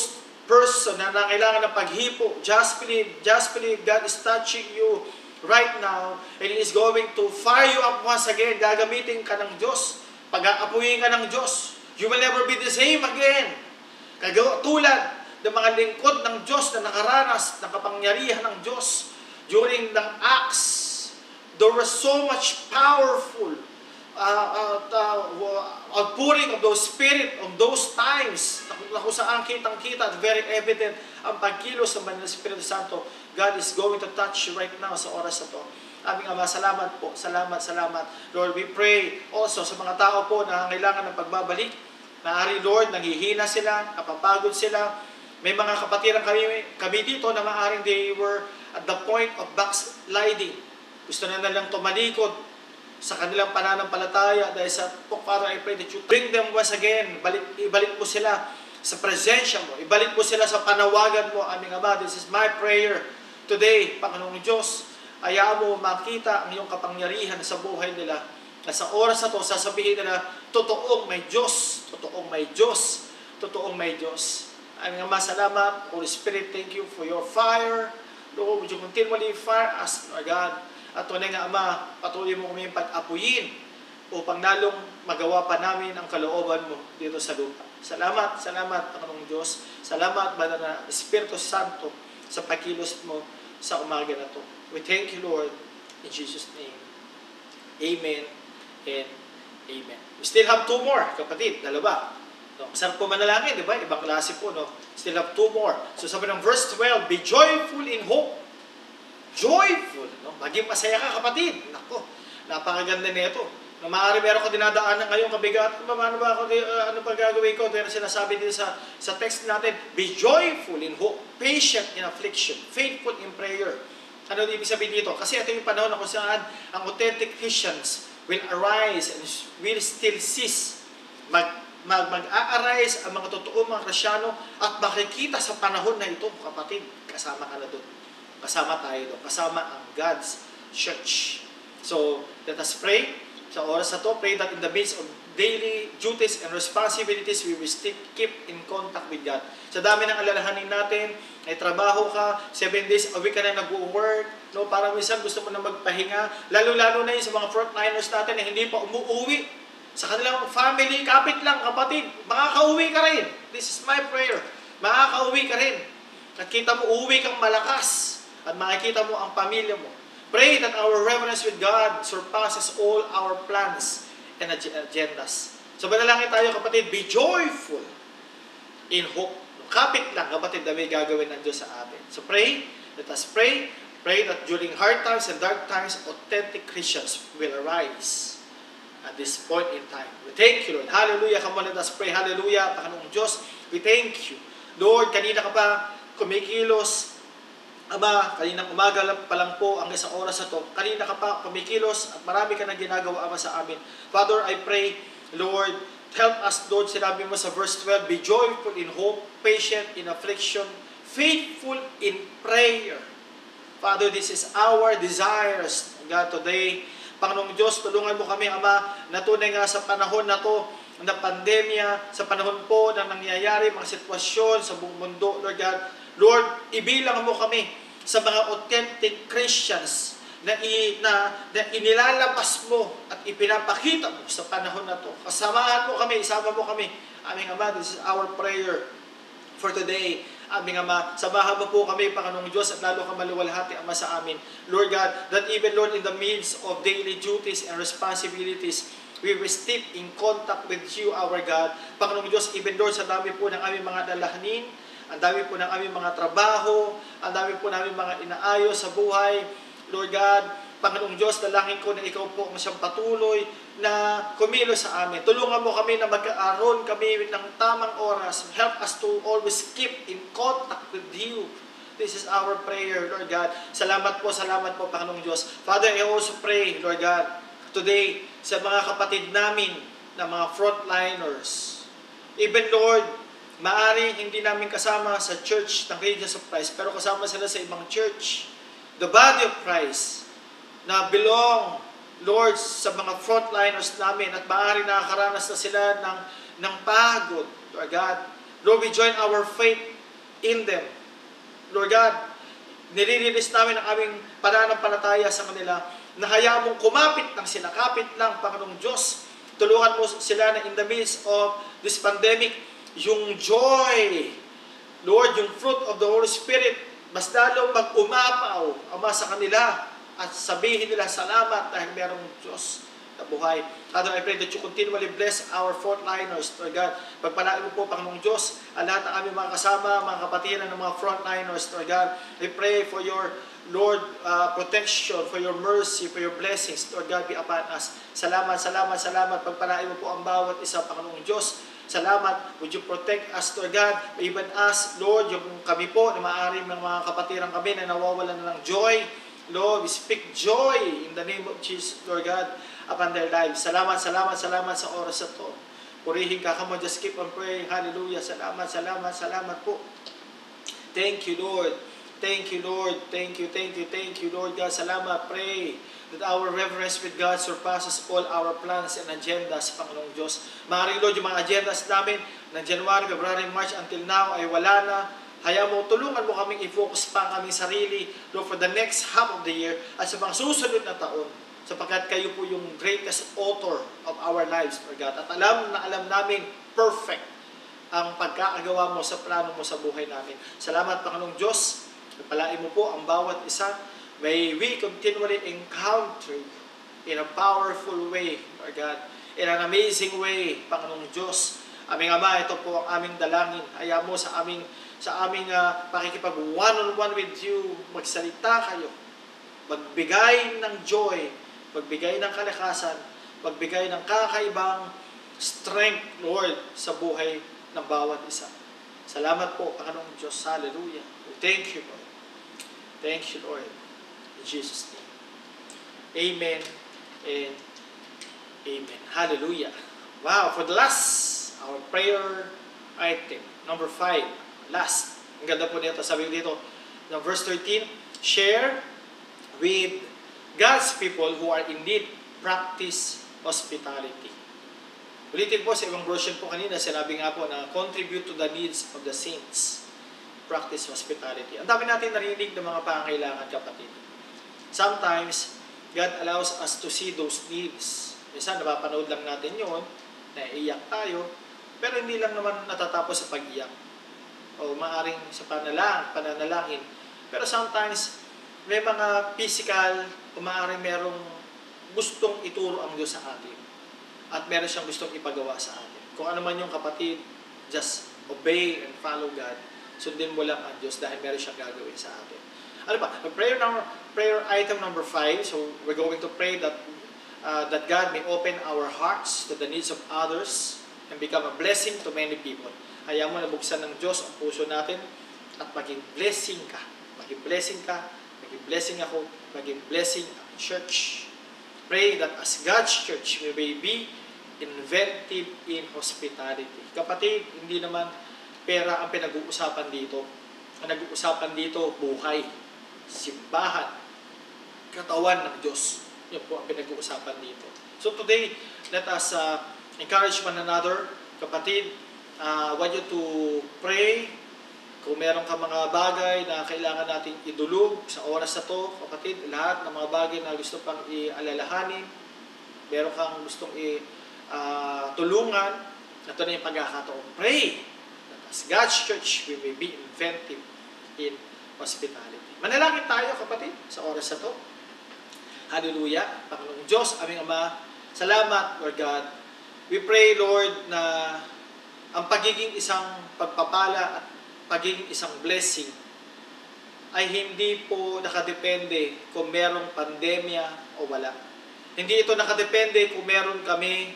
person na nangailangan ng paghipo, just believe, just believe God is touching you right now, and He is going to fire you up once again. Gagamitin ka ng Diyos. Pag-aapuyin ka ng Diyos. You will never be the same again. Kagawa, tulad ng mga lingkod ng Diyos na nakaranas ng kapangyarihan ng Diyos during the Acts. There was so much powerful uh, uh, uh, outpouring of those Spirit of those times na kung saan kitang-kita at very evident ang pagkilos ng Banal Espiritu Santo. God is going to touch you right now sa oras na to. Aming Ama, salamat po, salamat, salamat. Lord, we pray also sa mga tao po na kailangan ng pagbabalik. Maaari, Lord, nanghihina sila, napapagod sila. May mga kapatiran kami, kami dito na maaaring they were at the point of backsliding. Gusto na nalang tumalikod sa kanilang pananampalataya dahil sa Father, I pray that you bring them once again. Balik, ibalik mo sila sa presensya mo. Ibalik mo sila sa panawagan mo, aming Ama. This is my prayer today, Panginoong Diyos. Hayaan mo makita ang iyong kapangyarihan sa buhay nila. At sa oras na to, sasabihin nila, totoong may Diyos. Totoong may Diyos. Totoong may Diyos. Aming Ama, salamat. Holy Spirit, thank you for your fire. Lord, would you continually fire us, Lord God. At tunay nga, Ama, patuloy mo kami pag-apuyin upang lalong magawa pa namin ang kalooban mo dito sa lupa. Salamat, salamat, Panginoong Diyos. Salamat, Banal na Espiritu Santo, sa pagkilos mo sa umaga na to. We thank you, Lord, in Jesus' name. Amen and amen. We still have two more, kapatid, dalawa. No, masarap po manalangin, di ba? Ibang klase po, no? Still have two more. So sabi ng verse twelve, be joyful in hope. Joyful, no? Maging masaya ka, kapatid. Nako, napakaganda nito. No, maaari meron ko dinadaanan ngayong kabigat. Ano ba ako, uh, ano pa gagawin ko? Pero sinasabi din sa, sa text natin, be joyful in hope, patient in affliction, faithful in prayer. Ano ibig sabihin dito? Kasi ito yung panahon na kung saan ang authentic Christians will arise and will still cease. Mag Mag, mag-a-arise ang mga totoong mga Kristyano at makikita sa panahon na ito, kapatid, kasama ka na doon. Kasama tayo doon. Kasama ang God's church. So, let us pray. Sa oras na to, pray that in the midst of daily duties and responsibilities, we will still keep in contact with God. Sa dami ng alalahanin natin, ay trabaho ka, seven days a week ka na nag-work, no? Parang minsan gusto mo na magpahinga, lalo-lalo na yun sa mga frontliners natin na hindi pa umuuwi. Sa kanilang family, kapit lang, kapatid, makakauwi ka rin. This is my prayer. Makakauwi ka rin. At kita mo, uuwi kang malakas. At makikita mo ang pamilya mo. Pray that our reverence with God surpasses all our plans and agendas. So, manalangin tayo, kapatid, be joyful in hope. Kapit lang, kapatid, na may gagawin ng Diyos sa atin. So, pray. Let us pray. Pray that during hard times and dark times, authentic Christians will arise at this point in time. We thank you, Lord. Hallelujah. Come on, let us pray. Hallelujah. Panginoong Diyos, we thank you. Lord, kanina ka pa kumikilos. Ama, kaninang umaga pa lang po ang isang oras na to. Kanina ka pa kumikilos at marami ka na ginagawa, Ama, sa amin. Father, I pray, Lord, help us, Lord, sinabi mo sa verse twelve, be joyful in hope, patient in affliction, faithful in prayer. Father, this is our desires, God, today. Panginoong Diyos, tulungan mo kami, Ama, na tunay nga sa panahon na to, na pandemya, sa panahon po na nangyayari, mga sitwasyon sa buong mundo, Lord God. Lord, ibilang mo kami sa mga authentic Christians na, i, na, na inilalabas mo at ipinapakita mo sa panahon na to. Kasamahan mo kami, isama mo kami. Aming Ama, this is our prayer for today. Aming Ama, samahan mo po kami, Panginoong Diyos, at lalo ka maluwalhati, Ama, sa amin. Lord God, that even, Lord, in the midst of daily duties and responsibilities, we will step in contact with you, our God. Panginoong Diyos, even, Lord, sa dami po ng aming mga dalahanin, ang dami po ng aming mga trabaho, ang dami po ng aming mga inaayos sa buhay, Lord God, Panginoong Diyos, dalangin ko na ikaw po ang siyang patuloy na kumilos sa amin. Tulungan mo kami na magkaaroon kami ng tamang oras. Help us to always keep in contact with you. This is our prayer, Lord God. Salamat po, salamat po, Panginoong Diyos. Father, I also pray, Lord God, today sa mga kapatid namin na mga frontliners. Even, Lord, maari hindi namin kasama sa church ng Radiance of Christ, pero kasama sila sa ibang church. The body of Christ na belong, Lord, sa mga frontliners namin at maaari nakakaranas na sila ng, ng pagod, Lord God. Lord, we join our faith in them. Lord God, nililinis namin ang aming pananampalataya sa kanila na hayaan mong kumapit lang sila, kapit lang, Panginoong Diyos. Tulungan mo sila na in the midst of this pandemic, yung joy, Lord, yung fruit of the Holy Spirit, mas lalo mag-umapaw, Ama, sa kanila at sabihin nila salamat dahil merong Diyos na buhay. Father, I pray that you continually bless our frontliners, Lord God. Pagpalain mo po, Panginoong Diyos, ang lahat ng aming mga kasama, mga kapatiran ng mga frontliners, Lord God. We pray for your, Lord, uh, protection, for your mercy, for your blessings, Lord God, be upon us. Salamat, salamat, salamat. Pagpalain mo po ang bawat isa, Panginoong Diyos. Salamat. Would you protect us, Lord God, even us, Lord, yung kami po, na maaaring ng mga kapatiran kami na nawawalan na ng joy. Lord, we speak joy in the name of Jesus, Lord God, upon their lives. Salamat, salamat, salamat sa oras na to. Purihin ka, come on, just keep on praying. Hallelujah. Salamat, salamat, salamat po. Thank you, Lord. Thank you, Lord. Thank you, thank you, thank you, Lord God. Salamat. Pray that our reverence with God surpasses all our plans and agendas, Panginoong Diyos. Maaaring, Lord, yung mga agendas namin ng January, February, March until now ay wala na. Hayaan mo, tulungan mo kaming i-focus pa ang aming sarili, Lord, for the next half of the year at sa mga susunod na taon, sapagkat kayo po yung greatest author of our lives, Lord God. At alam na alam namin perfect ang pagkakagawa mo sa plano mo sa buhay namin. Salamat, Panginoong Diyos. Palain mo po ang bawat isa. May we continually encounter you in a powerful way, Lord God. In an amazing way, Panginoong Diyos. Aming Ama, ito po ang aming dalangin. Hayaan mo sa aming sa aming uh, pakikipag one-on-one with you, magsalita kayo, magbigay ng joy, magbigay ng kalakasan, magbigay ng kakaibang strength, Lord, sa buhay ng bawat isa. Salamat po, Panginoong Diyos. Hallelujah. Thank you, Lord. Thank you, Lord. In Jesus' name. Amen and amen. Hallelujah. Wow, for the last, our prayer item, number five. Last. Ang ganda po nito. Sabi ko dito, ng verse thirteen, share with God's people who are in need, practice hospitality. Ulitin po sa ibang version po kanina, sinabi nga po na contribute to the needs of the saints. Practice hospitality. Ang dami natin narinig ng mga pangangailangan, kapatid. Sometimes, God allows us to see those needs. Minsan, napapanood lang natin yun, naiiyak tayo, pero hindi lang naman natatapos sa pag-iyak. O maaring sa panalang, pananalangin. Pero sometimes, may mga physical, o maaring merong gustong ituro ang Diyos sa atin. At meron siyang gustong ipagawa sa atin. Kung ano man yung kapatid, just obey and follow God. Sundin mo lang ang Diyos dahil meron siyang gagawin sa atin. Ano ba? Prayer, number, prayer item number five. So, we're going to pray that uh, that God may open our hearts to the needs of others and become a blessing to many people. Hayaan mo na buksan ng Diyos ang puso natin at maging blessing ka. Maging blessing ka, maging blessing ako, maging blessing ang church. Pray that as God's church, we may be inventive in hospitality. Kapatid, hindi naman pera ang pinag-uusapan dito. Ang nag-uusapan dito, buhay, simbahan, katawan ng Diyos. Yun po ang pinag-uusapan dito. So today, let us uh, encourage one another. Kapatid, Uh, I want you to pray. Kung meron ka mga bagay na kailangan natin idulog sa oras na to, kapatid, lahat ng mga bagay na gusto pang ialalahanin, meron kang gustong i-tulungan, uh, ito na yung pagkakataon. Pray that as God's church, we may be inventive in hospitality. Manalangin tayo, kapatid, sa oras na to. Hallelujah. Panginoong Diyos, aming Ama, salamat, Lord God. We pray, Lord, na ang pagiging isang pagpapala at pagiging isang blessing ay hindi po nakadepende kung merong pandemya o wala. Hindi ito nakadepende kung meron kami,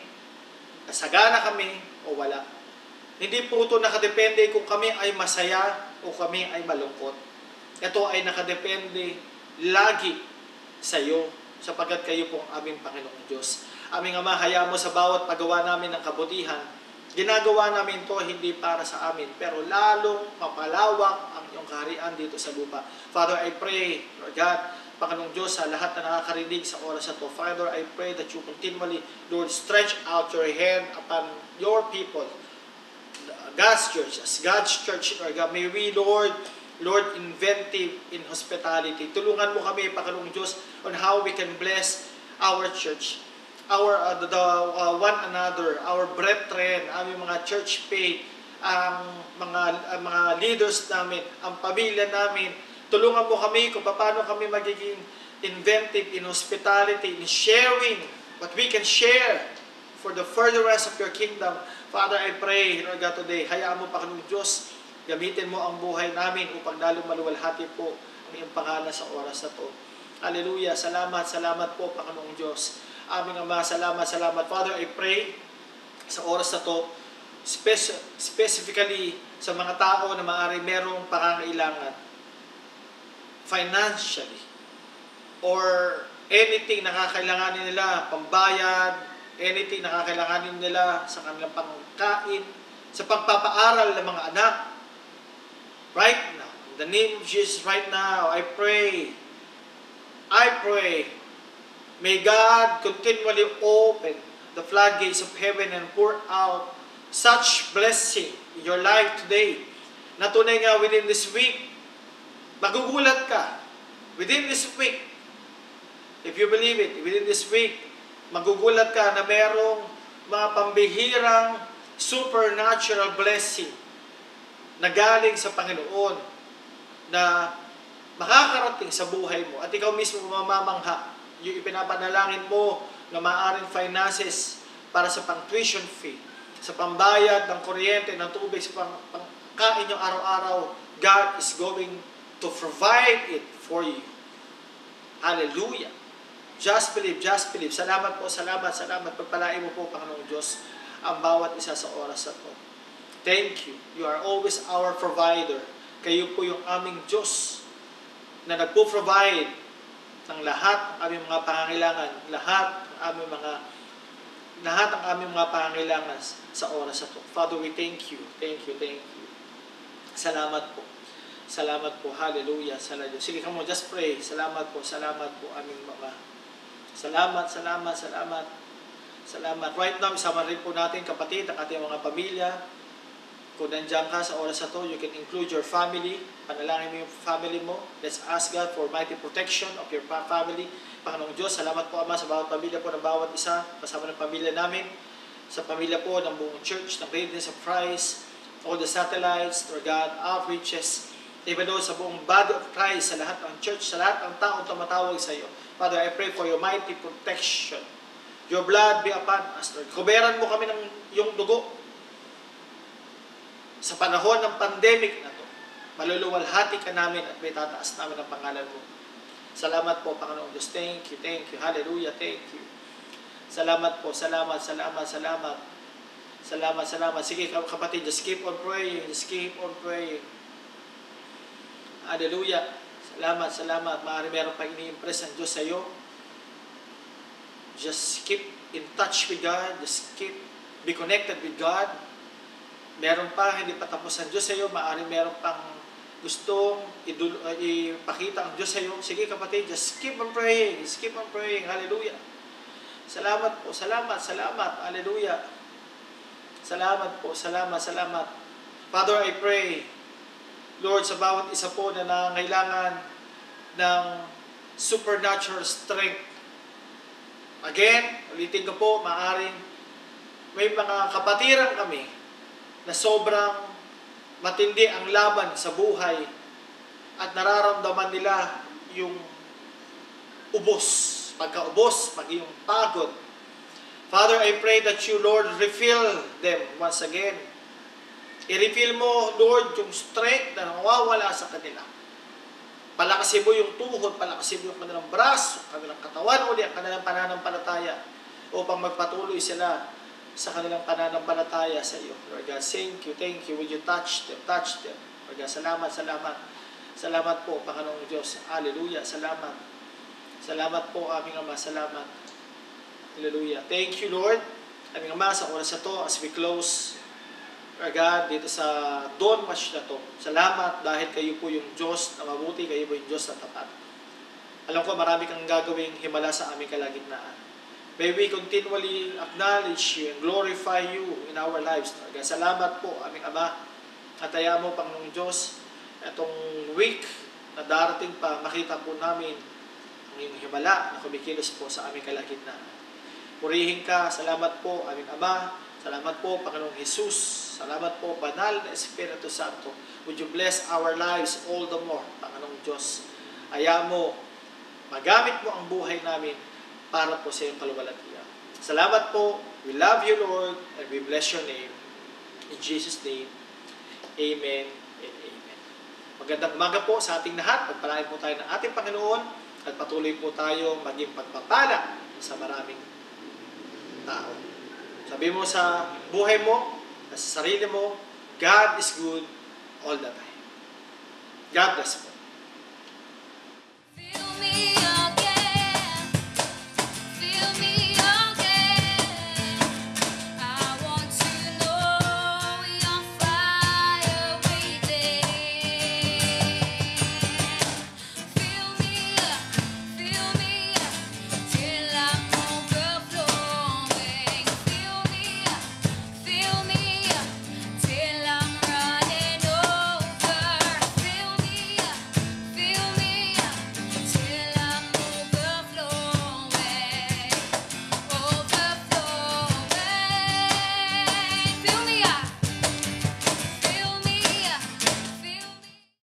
sagana kami o wala. Hindi po ito nakadepende kung kami ay masaya o kami ay malungkot. Ito ay nakadepende lagi sa iyo, sapagkat kayo po ang aming Panginoong Diyos. Aming Ama, hayaan mo sa bawat paggawa namin ng kabutihan, ginagawa namin to hindi para sa amin, pero lalong mapalawak ang iyong kaharian dito sa lupa. Father, I pray, Lord God, Panginoong Diyos, sa lahat na nakakarinig sa oras na to, Father, I pray that you continually, Lord, stretch out your hand upon your people, God's church, as God's church, Lord God, may we, Lord, Lord, inventive in hospitality. Tulungan mo kami, Panginoong Diyos, on how we can bless our church, our uh, the, the uh, one another, our brethren, aming mga church faith, ang mga ang mga leaders namin, ang pamilya namin. Tulungan mo kami kung paano kami magiging inventive in hospitality, in sharing what we can share for the furtherance of your kingdom. Father, I pray, Lord God, today, hayaan mo, Panginoong Diyos, gamitin mo ang buhay namin upang lalong maluwalhati po ang iyong pangalan sa oras na to. Hallelujah. Salamat, salamat po, Panginoong Diyos. Aming Ama, salamat, salamat. Father, I pray sa oras na to, speci- specifically sa mga tao na maaari merong pangangailangan financially or anything na kakailanganin nila, pambayad, anything na kakailanganin nila sa kanilang pangkain, sa pagpapaaral ng mga anak. Right now, in the name of Jesus, right now, I pray, I pray, may God continually open the floodgates of heaven and pour out such blessing in your life today, na tunay nga within this week, magugulat ka, within this week, if you believe it, within this week, magugulat ka na merong mga pambihirang supernatural blessing na galing sa Panginoon na makakarating sa buhay mo at ikaw mismo mamamangha. Yung ipinapanalangin mo na maaaring finances para sa pang-tuition fee, sa pambayad ng kuryente, ng tubig, sa pang- pangkain nyo araw-araw, God is going to provide it for you. Hallelujah. Just believe, just believe. Salamat po, salamat, salamat. Pagpalain mo po, Panginoong Diyos, ang bawat isa sa oras na to. Thank you. You are always our provider. Kayo po yung aming Diyos na nagpo-provide ng lahat ng aming mga pangangailangan, lahat ng aming mga lahat ng aming mga pangangailangan sa oras na to. Father, we thank you. Thank you, thank you. Salamat po. Salamat po. Hallelujah. Salamat. Sige, come on, just pray. Salamat po, salamat po aming mga Salamat, salamat, salamat. Salamat. Right now, isama rin po natin, kapatid, ang ating mga pamilya. Kung nandiyan ka sa oras na to, you can include your family. Panalangin mo yung family mo. Let's ask God for mighty protection of your family. Panginoong Diyos, salamat po, Ama, sa bawat pamilya po ng bawat isa, kasama ng pamilya namin, sa pamilya po ng buong church, ng Radiance of Christ, all the satellites, Lord God, outreaches, even though sa buong body of Christ, sa lahat ng church, sa lahat ng taong tumatawag sa iyo. Father, I pray for your mighty protection. Your blood be upon us, Lord. Kuberan mo kami ng iyong dugo. Sa panahon ng pandemic na to, maluluwalhati ka namin at may tataas namin ang pangalan mo. Salamat po, Panginoong Diyos. Thank you, thank you. Hallelujah, thank you. Salamat po, salamat, salamat, salamat. Salamat, salamat. Sige, kapatid, just keep on praying. Just keep on praying. Hallelujah. Salamat, salamat. Maaari meron pa ini-impress ang Diyos sa iyo. Just keep in touch with God. Just keep, be connected with God. Meron pa, hindi pa tapos ang Diyos sa iyo. Maaari meron pang gustong idul, uh, ipakita ang Diyos sa iyo. Sige kapatid, just keep on praying. Just keep on praying. Hallelujah. Salamat po, salamat, salamat. Hallelujah. Salamat po, salamat, salamat. Father, I pray, Lord, sa bawat isa po na nangailangan ng supernatural strength. Again, ulitin ko po, maaring may mga kapatiran kami na sobrang matindi ang laban sa buhay at nararamdaman nila yung ubos, pagkaubos, maging pagod. Father, I pray that you, Lord, refill them once again. I-refill mo, Lord, yung strength na nawawala sa kanila. Palakasin mo yung tuhod, palakasin mo yung kanilang braso, kanilang katawan, uli ang kanilang pananampalataya upang magpatuloy sila sa kanilang pananampalataya sa iyo. Lord God, thank you, thank you. Will you touch them, touch them. Lord God, salamat, salamat. Salamat po, Panginoong Diyos. Hallelujah, salamat. Salamat po, aming Ama, salamat. Hallelujah. Thank you, Lord. Aming Ama, sa oras na to, as we close, Lord God, dito sa Dawn Watch na to, salamat dahil kayo po yung Diyos na mabuti, kayo po yung Diyos na tapat. Alam ko, marami kang gagawing himala sa aming kalagitnaan. May we continually acknowledge you and glorify you in our lives. Talaga, salamat po, aming Ama. At hayaan mo, Panginoong Diyos, itong week na darating pa, makita po namin ang iyong himala na kumikilos po sa aming kalagitnaan. Purihin ka, salamat po, aming Ama. Salamat po, Panginoong Jesus. Salamat po, Banal na Espiritu Santo. Would you bless our lives all the more, Panginoong Diyos. Hayaan mo, magamit mo ang buhay namin para po sa iyong kaluwalhatian. Salamat po. We love you, Lord, and we bless your name. In Jesus' name, amen and amen. Magandang umaga po sa ating lahat. Pagpalain po tayo ng ating Panginoon at patuloy po tayo maging pagpapala sa maraming tao. Sabi mo sa buhay mo, sa sarili mo, God is good all the time. God bless po.